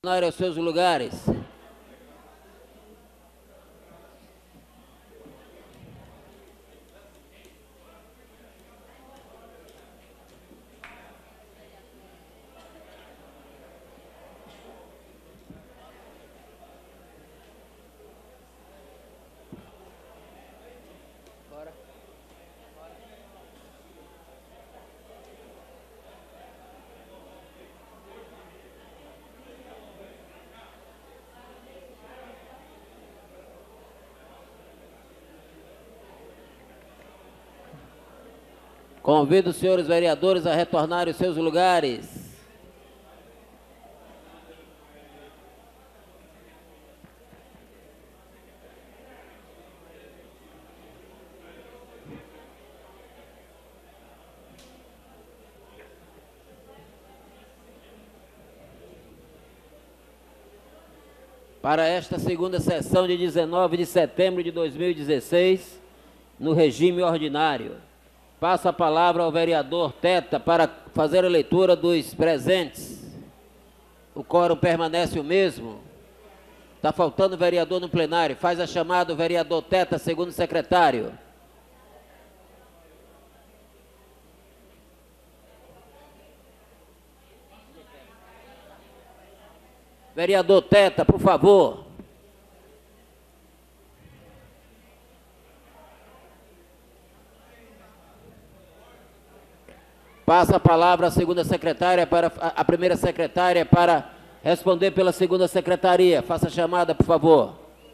Aos seus lugares. Convido os senhores vereadores a retornarem aos seus lugares. Para esta segunda sessão de 19 de setembro de 2016, no regime ordinário. Passo a palavra ao vereador Teta para fazer a leitura dos presentes. O quórum permanece o mesmo. Está faltando vereador no plenário. Faz a chamada o vereador Teta, segundo secretário. Vereador Teta, por favor. Passa a palavra à segunda secretária para a primeira secretária para responder pela segunda secretaria. Faça a chamada, por favor.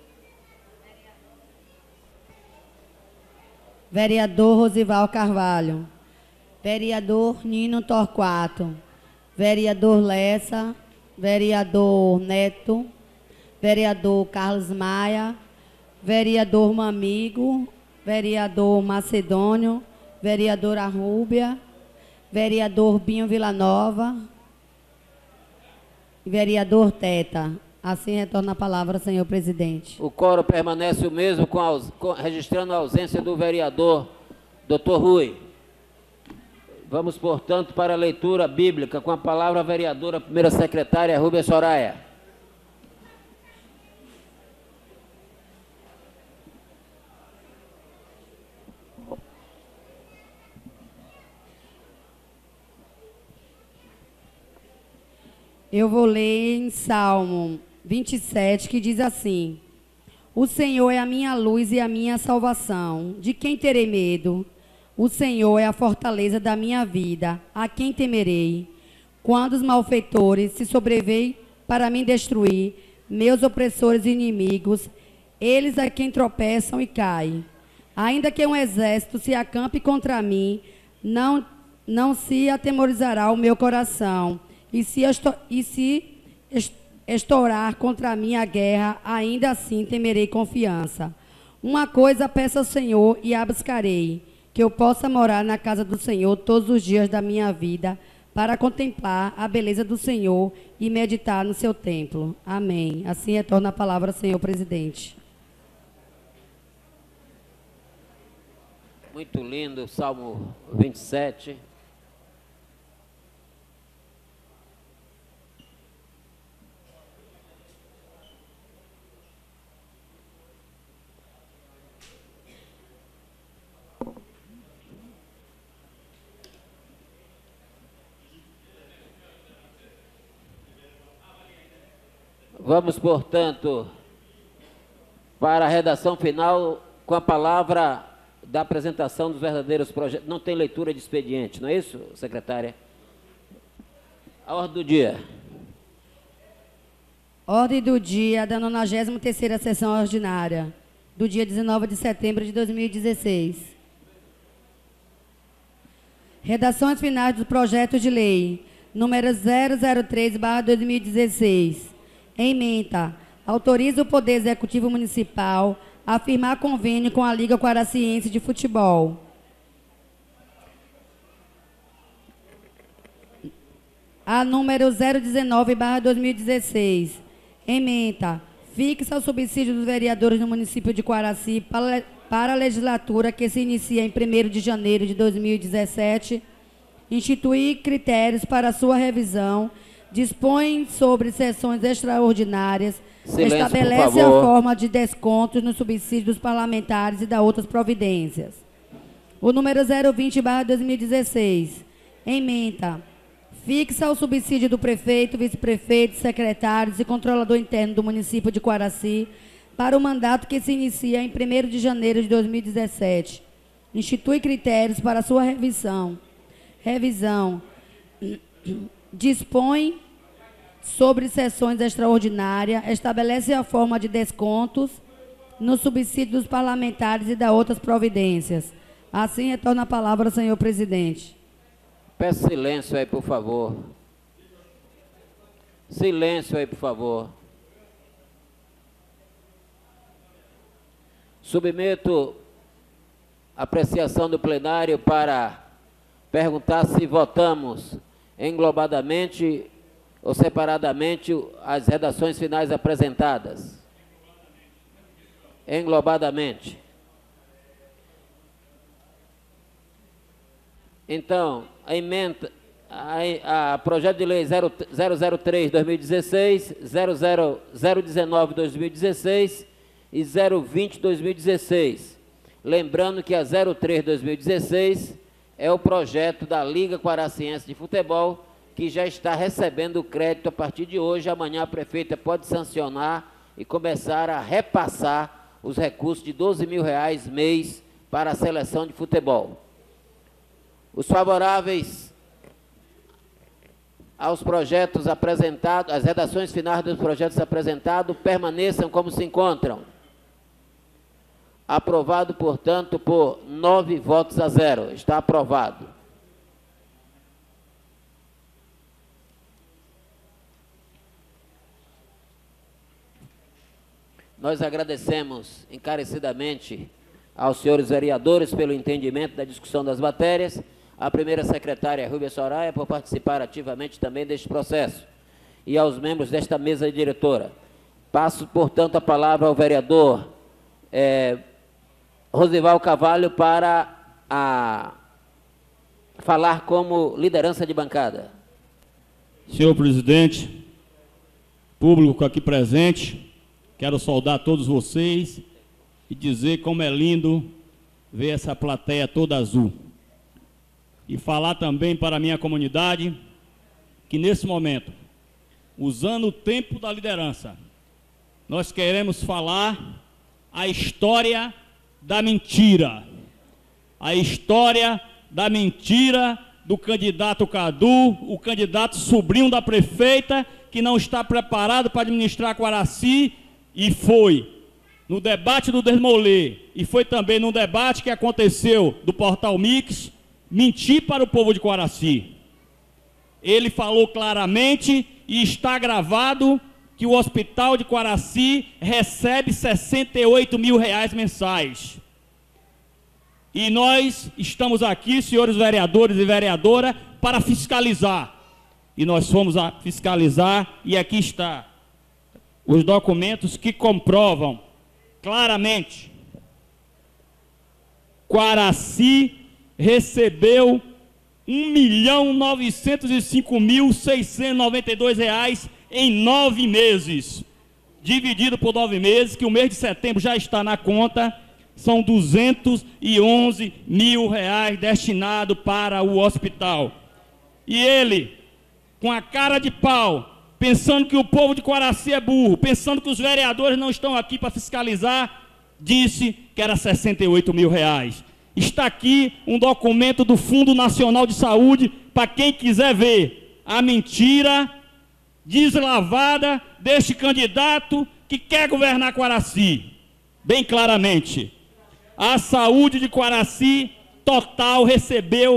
Vereador Rosival Carvalho. Vereador Nino Torquato. Vereador Lessa. Vereador Neto. Vereador Carlos Maia. Vereador Mamigo. Vereador Macedônio. Vereadora Rúbia. Vereador Binho Villanova e vereador Teta. Assim retorna a palavra, senhor presidente.
O quórum permanece o mesmo, registrando a ausência do vereador Dr. Rui. Vamos, portanto, para a leitura bíblica, com a palavra a vereadora primeira secretária Rúbia Soraya.
Eu vou ler em Salmo 27, que diz assim: O Senhor é a minha luz e a minha salvação. De quem terei medo? O Senhor é a fortaleza da minha vida. A quem temerei? Quando os malfeitores se sobreveem para me destruir, meus opressores e inimigos, eles a quem tropeçam e caem. Ainda que um exército se acampe contra mim, não se atemorizará o meu coração. E se estourar contra mim a guerra, ainda assim temerei confiança. Uma coisa peço ao Senhor e a buscarei, que eu possa morar na casa do Senhor todos os dias da minha vida, para contemplar a beleza do Senhor e meditar no seu templo. Amém. Assim retorna a palavra, senhor presidente.
Muito lindo, Salmo 27. Vamos, portanto, para a redação final com a palavra da apresentação dos verdadeiros projetos. Não tem leitura de expediente, não é isso, secretária? A ordem do dia.
Ordem do dia da 93ª sessão ordinária, do dia 19 de setembro de 2016. Redações finais do projeto de lei, número 003/2016. Ementa. Autoriza o Poder Executivo Municipal a firmar convênio com a Liga Quaraciense de Futebol. A número 019/2016. Ementa. Fixa o subsídio dos vereadores no município de Quaraci para a legislatura que se inicia em 1º de janeiro de 2017. Instituir critérios para sua revisão, dispõe sobre sessões extraordinárias,
Silêncio,
estabelece
por
a
favor.
forma de descontos nos subsídios dos parlamentares e da outras providências. O número 020/2016, ementa, fixa o subsídio do prefeito, vice-prefeito, secretários e controlador interno do município de Quaraci para o mandato que se inicia em 1º de janeiro de 2017. Institui critérios para sua revisão. Dispõe sobre sessões extraordinárias, estabelece a forma de descontos no subsídio dos parlamentares e da outras providências. Assim, retorna a palavra ao senhor presidente.
Peço silêncio aí, por favor. Silêncio aí, por favor. Submeto a apreciação do plenário para perguntar se votamos englobadamente ou separadamente as redações finais apresentadas. Englobadamente. Então, a emenda, a projeto de lei 003/2016, 019/2016 e 020/2016. Lembrando que a 03/2016 é o projeto da Liga Quaraciense de Futebol, que já está recebendo o crédito a partir de hoje. Amanhã a prefeita pode sancionar e começar a repassar os recursos de R$12 mil mês para a seleção de futebol. Os favoráveis aos projetos apresentados, as redações finais dos projetos apresentados, permaneçam como se encontram. Aprovado, portanto, por 9 votos a 0. Está aprovado. Nós agradecemos encarecidamente aos senhores vereadores pelo entendimento da discussão das matérias, à primeira secretária Rúbia Soraya por participar ativamente também deste processo e aos membros desta mesa diretora. Passo, portanto, a palavra ao vereador Rosival Carvalho para falar como liderança de bancada.
Senhor presidente, público aqui presente, quero saudar todos vocês e dizer como é lindo ver essa plateia toda azul. E falar também para a minha comunidade que nesse momento, usando o tempo da liderança, nós queremos falar a história da mentira. A história da mentira do candidato Cadu, o candidato sobrinho da prefeita, que não está preparado para administrar Quaraci, e foi no debate do Desmolê, e foi também no debate que aconteceu do Portal Mix, mentir para o povo de Quaraci. Ele falou claramente, e está gravado, que o hospital de Quaraci recebe R$68 mil mensais. E nós estamos aqui, senhores vereadores e vereadora, para fiscalizar. E nós fomos a fiscalizar, e aqui está os documentos que comprovam claramente. Quaraci recebeu R$1.905.692 em 9 meses. Dividido por 9 meses, que o mês de setembro já está na conta, são R$211 mil destinados para o hospital. E ele, com a cara de pau, pensando que o povo de Quaraci é burro, pensando que os vereadores não estão aqui para fiscalizar, disse que era R$68 mil. Está aqui um documento do Fundo Nacional de Saúde, para quem quiser ver a mentira deslavada deste candidato que quer governar Quaraci. Bem claramente, a saúde de Quaraci total recebeu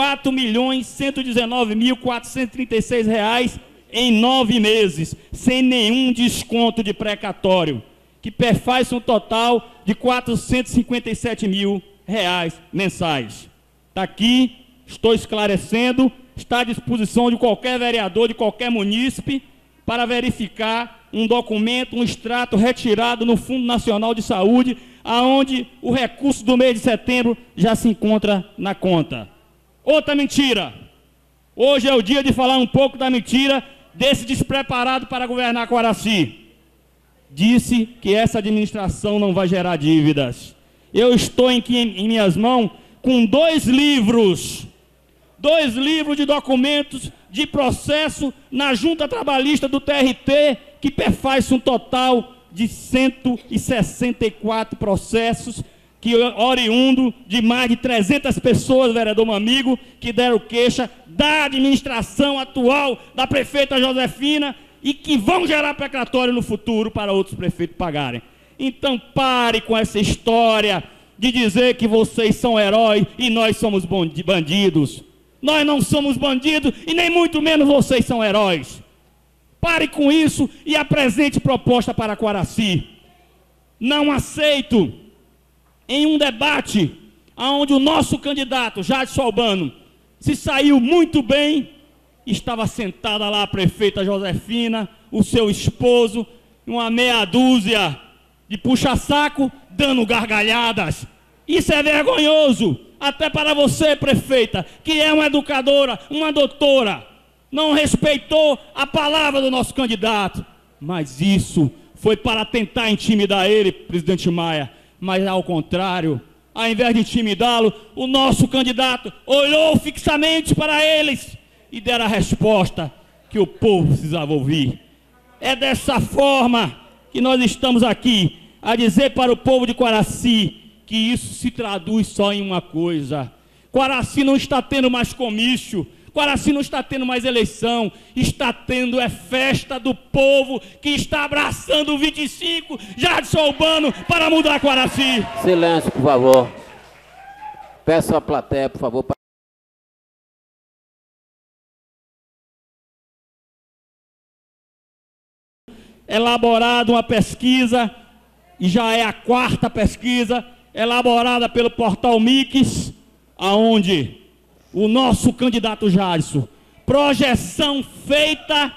R$4.119.436 em 9 meses, sem nenhum desconto de precatório, que perfaz um total de R$457 mil mensais. Está aqui, estou esclarecendo, está à disposição de qualquer vereador, de qualquer munícipe, para verificar um documento, um extrato retirado no Fundo Nacional de Saúde, aonde o recurso do mês de setembro já se encontra na conta. Outra mentira. Hoje é o dia de falar um pouco da mentira desse despreparado para governar Quaraci. Disse que essa administração não vai gerar dívidas. Eu estou aqui em minhas mãos com 2 livros de documentos de processo na Junta Trabalhista do TRT, que perfaz um total de 164 processos, que oriundo de mais de 300 pessoas, vereador Mamigo, que deram queixa da administração atual da prefeita Josefina e que vão gerar precatório no futuro para outros prefeitos pagarem. Então pare com essa história de dizer que vocês são heróis e nós somos bandidos. Nós não somos bandidos e nem muito menos vocês são heróis. Pare com isso e apresente proposta para Quaraci. Não aceito em um debate onde o nosso candidato, Jadson Albano, se saiu muito bem, estava sentada lá a prefeita Josefina, o seu esposo, uma meia dúzia de puxa-saco, dando gargalhadas. Isso é vergonhoso, até para você, prefeita, que é uma educadora, uma doutora. Não respeitou a palavra do nosso candidato. Mas isso foi para tentar intimidar ele, presidente Maia. Mas ao contrário, ao invés de intimidá-lo, o nosso candidato olhou fixamente para eles e deram a resposta que o povo precisava ouvir. É dessa forma que nós estamos aqui, a dizer para o povo de Quaraci que isso se traduz só em uma coisa. Quaraci não está tendo mais comício, Quaraci não está tendo mais eleição, está tendo festa do povo que está abraçando o 25, Jadson Albano, para mudar Quaraci.
Silêncio, por favor. Peço à plateia, por favor.
Elaborada uma pesquisa, e já é a 4ª pesquisa, elaborada pelo portal Mix, aonde o nosso candidato Jadson, projeção feita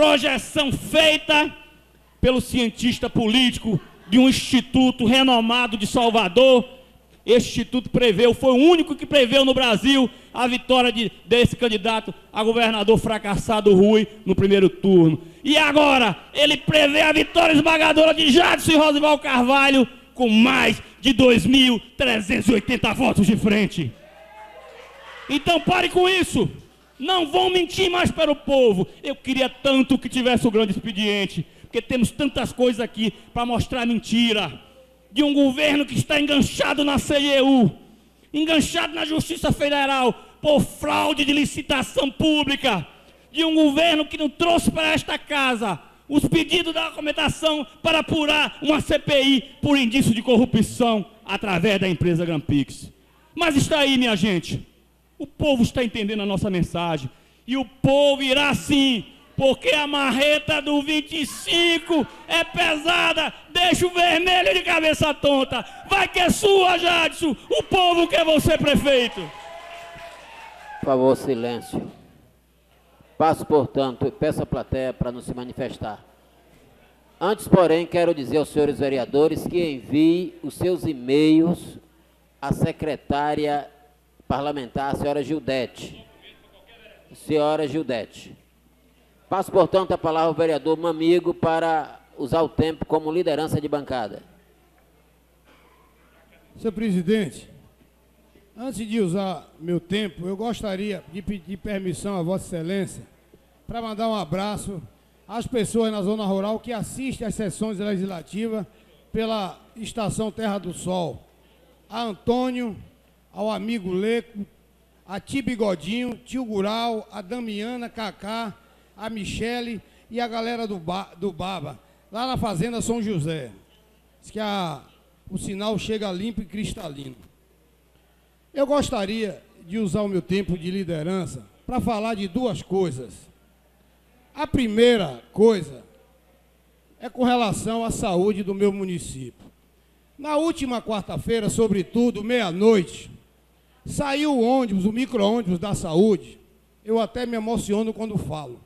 pelo cientista político de um instituto renomado de Salvador. Este instituto preveu, foi o único que preveu no Brasil a vitória desse candidato a governador fracassado Rui no primeiro turno. E agora ele prevê a vitória esmagadora de Jadson e Rosival Carvalho com mais de 2.380 votos de frente. Então pare com isso, não vão mentir mais para o povo. Eu queria tanto que tivesse o grande expediente, porque temos tantas coisas aqui para mostrar mentira, de um governo que está enganchado na CGU, enganchado na Justiça Federal, por fraude de licitação pública, de um governo que não trouxe para esta casa os pedidos da documentação para apurar uma CPI por indício de corrupção através da empresa Grampix. Mas está aí, minha gente. O povo está entendendo a nossa mensagem. E o povo irá sim, porque a marreta do 25 é pesada. Deixa o vermelho de cabeça tonta. Vai que é sua, Jadson. O povo quer você, prefeito.
Por favor, silêncio. Passo, portanto, peço à plateia para não se manifestar. Antes, porém, quero dizer aos senhores vereadores que enviem os seus e-mails à secretária parlamentar, a senhora Gildete. Senhora Gildete. Passo, portanto, a palavra ao vereador Mamigo para usar o tempo como liderança de bancada.
Senhor presidente, antes de usar meu tempo, eu gostaria de pedir permissão a Vossa Excelência para mandar um abraço às pessoas na zona rural que assistem às sessões legislativas pela Estação Terra do Sol. A Antônio, ao amigo Leco, a Ti Bigodinho, Tio Gural, a Damiana, Cacá, a Michele e a galera do Baba, lá na Fazenda São José. Diz que o sinal chega limpo e cristalino. Eu gostaria de usar o meu tempo de liderança para falar de 2 coisas. A primeira coisa é com relação à saúde do meu município. Na última quarta-feira, sobretudo, meia-noite, saiu o ônibus, o micro-ônibus da saúde. Eu até me emociono quando falo.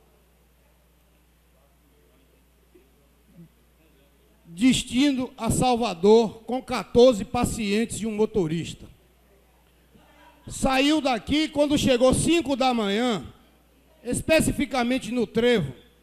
Destino a Salvador com 14 pacientes e um motorista. Saiu daqui quando chegou 5 da manhã, especificamente no Trevo,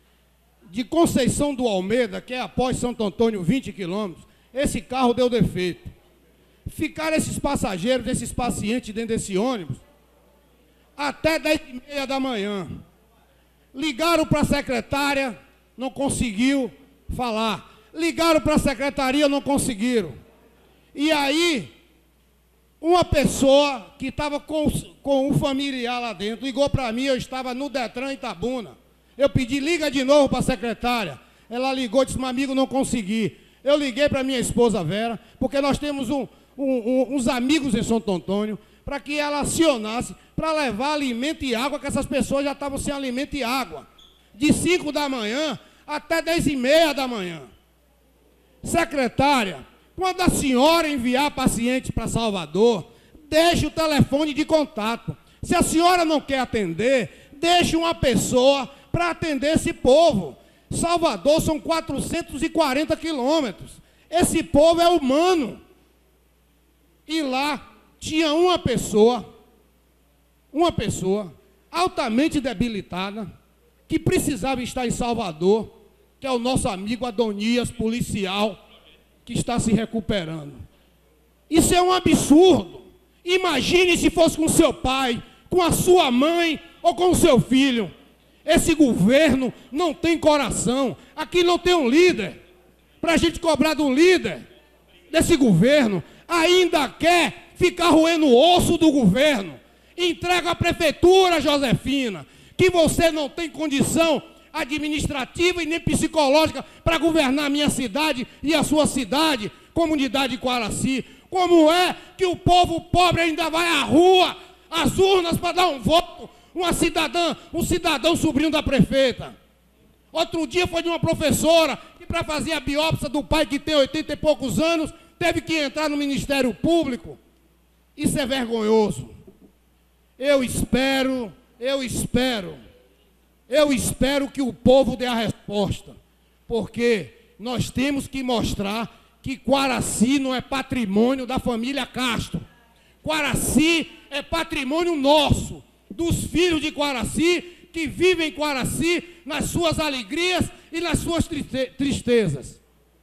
de Conceição do Almeida, que é após Santo Antônio, 20 quilômetros, esse carro deu defeito. Ficaram esses passageiros, esses pacientes dentro desse ônibus, até 10h30 da manhã. Ligaram para a secretária, não conseguiu falar. Ligaram para a secretaria, não conseguiram. E aí, uma pessoa que estava com um familiar lá dentro, ligou para mim, eu estava no Detran Itabuna. Eu pedi, liga de novo para a secretária. Ela ligou, disse, meu amigo, não consegui. Eu liguei para minha esposa Vera, porque nós temos uns amigos em Santo Antônio, para que ela acionasse para levar alimento e água, que essas pessoas já estavam sem alimento e água. De 5 da manhã até 10h30 da manhã. Secretária, quando a senhora enviar pacientes para Salvador, deixe o telefone de contato. Se a senhora não quer atender, deixe uma pessoa para atender esse povo. Salvador são 440 quilômetros. Esse povo é humano. E lá tinha uma pessoa altamente debilitada, que precisava estar em Salvador, que é o nosso amigo Adonias, policial, que está se recuperando. Isso é um absurdo. Imagine se fosse com seu pai, com a sua mãe ou com o seu filho. Esse governo não tem coração. Aqui não tem um líder. Para a gente cobrar do líder desse governo, ainda quer ficar roendo o osso do governo. Entrega a prefeitura, Josefina, que você não tem condição administrativa e nem psicológica para governar a minha cidade e a sua cidade, comunidade de Quaraci. Como é que o povo pobre ainda vai à rua, às urnas, para dar um voto? Um cidadão sobrinho da prefeita. Outro dia foi de uma professora que, para fazer a biópsia do pai, que tem 80 e poucos anos, teve que entrar no Ministério Público. Isso é vergonhoso. Eu espero que o povo dê a resposta, porque nós temos que mostrar que Quaraci não é patrimônio da família Castro. Quaraci é patrimônio nosso, dos filhos de Quaraci, que vivem em Quaraci nas suas alegrias e nas suas tristezas.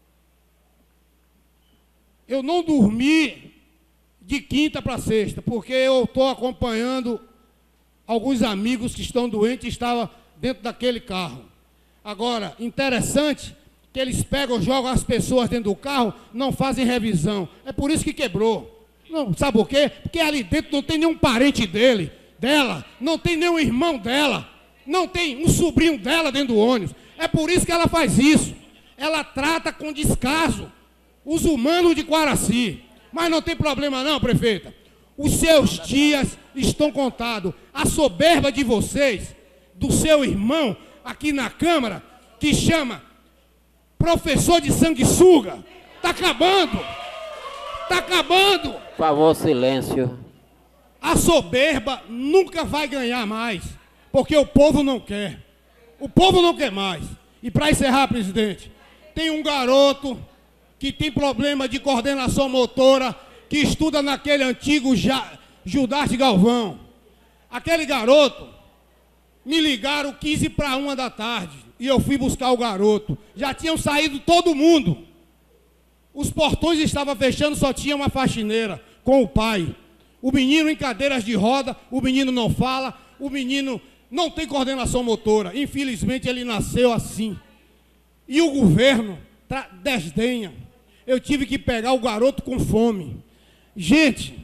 Eu não dormi de quinta para sexta, porque eu estou acompanhando alguns amigos que estão doentes e estavam dentro daquele carro. Agora, interessante que eles pegam, jogam as pessoas dentro do carro, não fazem revisão. É por isso que quebrou. Não, sabe por quê? Porque ali dentro não tem nenhum parente dela, não tem nenhum irmão dela, não tem um sobrinho dela dentro do ônibus. É por isso que ela faz isso. Ela trata com descaso os humanos de Quaraci. Mas não tem problema não, prefeita. Os seus dias estão contados. A soberba de vocês, do seu irmão aqui na Câmara, que chama professor de sanguessuga, está acabando. Está acabando.
Por favor, silêncio.
A soberba nunca vai ganhar mais, porque o povo não quer. O povo não quer mais. E para encerrar, presidente, tem um garoto que tem problema de coordenação motora, que estuda naquele antigo Judas Galvão. Aquele garoto, me ligaram 15 para 1 da tarde, e eu fui buscar o garoto. Já tinham saído todo mundo. Os portões estavam fechando, só tinha uma faxineira com o pai. O menino em cadeiras de roda, o menino não fala, o menino não tem coordenação motora. Infelizmente ele nasceu assim. E o governo desdenha. Eu tive que pegar o garoto com fome. Gente,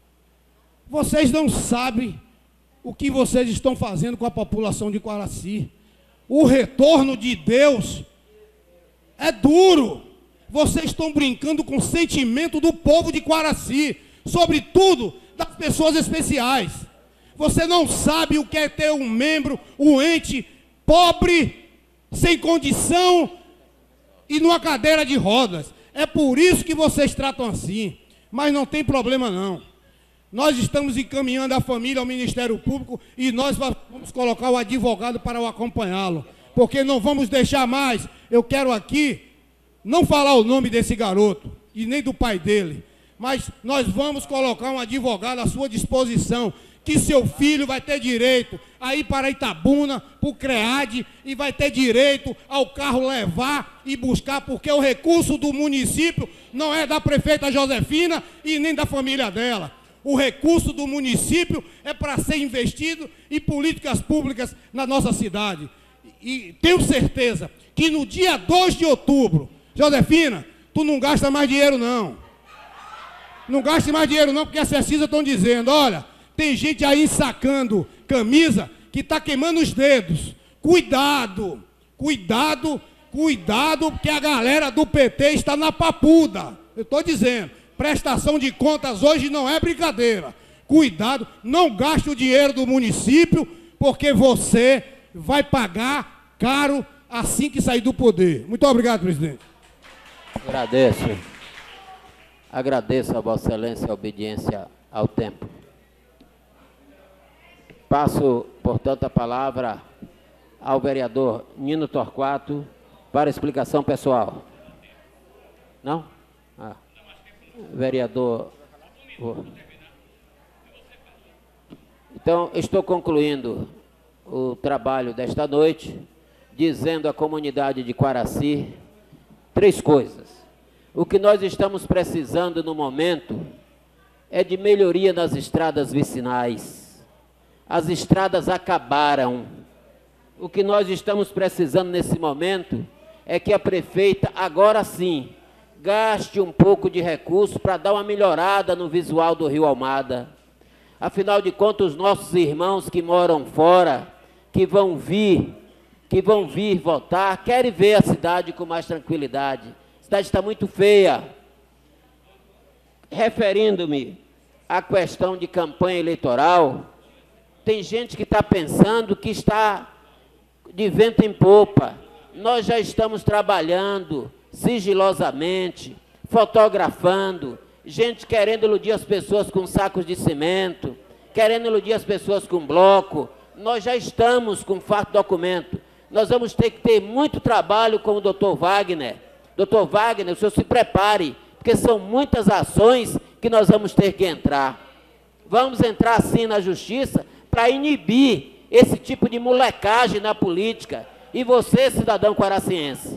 vocês não sabem o que vocês estão fazendo com a população de Quaraci. O retorno de Deus é duro. Vocês estão brincando com o sentimento do povo de Quaraci, sobretudo das pessoas especiais. Você não sabe o que é ter um membro, um ente pobre, sem condição e numa cadeira de rodas. É por isso que vocês tratam assim. Mas não tem problema não. Nós estamos encaminhando a família ao Ministério Público e nós vamos colocar o advogado para o acompanhá-lo. Porque não vamos deixar mais. Eu quero aqui não falar o nome desse garoto e nem do pai dele, mas nós vamos colocar um advogado à sua disposição, que seu filho vai ter direito a ir para Itabuna, para o CREAD, e vai ter direito ao carro levar e buscar, porque o recurso do município não é da prefeita Josefina e nem da família dela. O recurso do município é para ser investido em políticas públicas na nossa cidade. E tenho certeza que no dia 2 de outubro, Josefina, tu não gasta mais dinheiro não. Não gaste mais dinheiro não, porque as pesquisas estão dizendo, olha, tem gente aí sacando camisa que está queimando os dedos. Cuidado, cuidado, cuidado, porque a galera do PT está na papuda. Eu estou dizendo, prestação de contas hoje não é brincadeira. Cuidado, não gaste o dinheiro do município, porque você vai pagar caro assim que sair do poder. Muito obrigado, presidente.
Agradeço. Agradeço a Vossa Excelência a obediência ao tempo. Passo, portanto, a palavra ao vereador Nino Torquato para explicação pessoal. Não? Ah. Vereador... Então, estou concluindo o trabalho desta noite, dizendo à comunidade de Quaraci 3 coisas. O que nós estamos precisando no momento é de melhoria nas estradas vicinais. As estradas acabaram. O que nós estamos precisando nesse momento é que a prefeita, agora sim, gaste um pouco de recurso para dar uma melhorada no visual do Rio Almada. Afinal de contas, os nossos irmãos que moram fora, que vão vir votar, querem ver a cidade com mais tranquilidade. A cidade está muito feia. Referindo-me à questão de campanha eleitoral, tem gente que está pensando que está de vento em popa. Nós já estamos trabalhando sigilosamente, fotografando, gente querendo iludir as pessoas com sacos de cimento, querendo iludir as pessoas com bloco. Nós já estamos com fato documento. Nós vamos ter que ter muito trabalho com o doutor Wagner. Doutor Wagner, o senhor se prepare, porque são muitas ações que nós vamos ter que entrar. Vamos entrar, sim, na justiça para inibir esse tipo de molecagem na política. E você, cidadão quaraciense,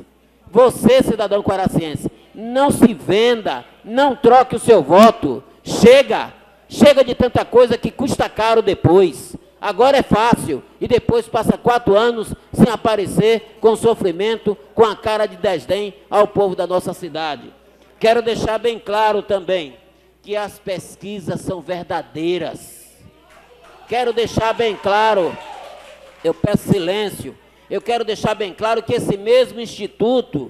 não se venda, não troque o seu voto. Chega de tanta coisa que custa caro depois. Agora é fácil e depois passa 4 anos sem aparecer, com sofrimento, com a cara de desdém ao povo da nossa cidade. Quero deixar bem claro também que as pesquisas são verdadeiras. Quero deixar bem claro, eu peço silêncio, eu quero deixar bem claro que esse mesmo instituto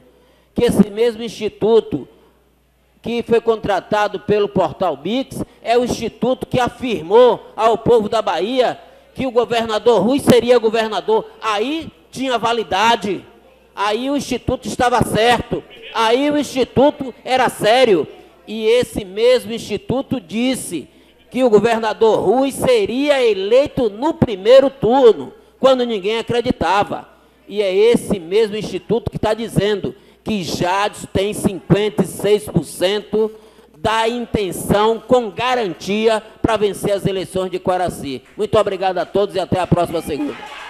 que foi contratado pelo Portal Bix, é o instituto que afirmou ao povo da Bahia que o governador Rui seria governador. Aí tinha validade, aí o instituto estava certo, aí o instituto era sério. E esse mesmo instituto disse que o governador Rui seria eleito no primeiro turno, quando ninguém acreditava. E é esse mesmo instituto que está dizendo que Jadson tem 56% da intenção com garantia para vencer as eleições de Quaraci. Muito obrigado a todos e até a próxima segunda.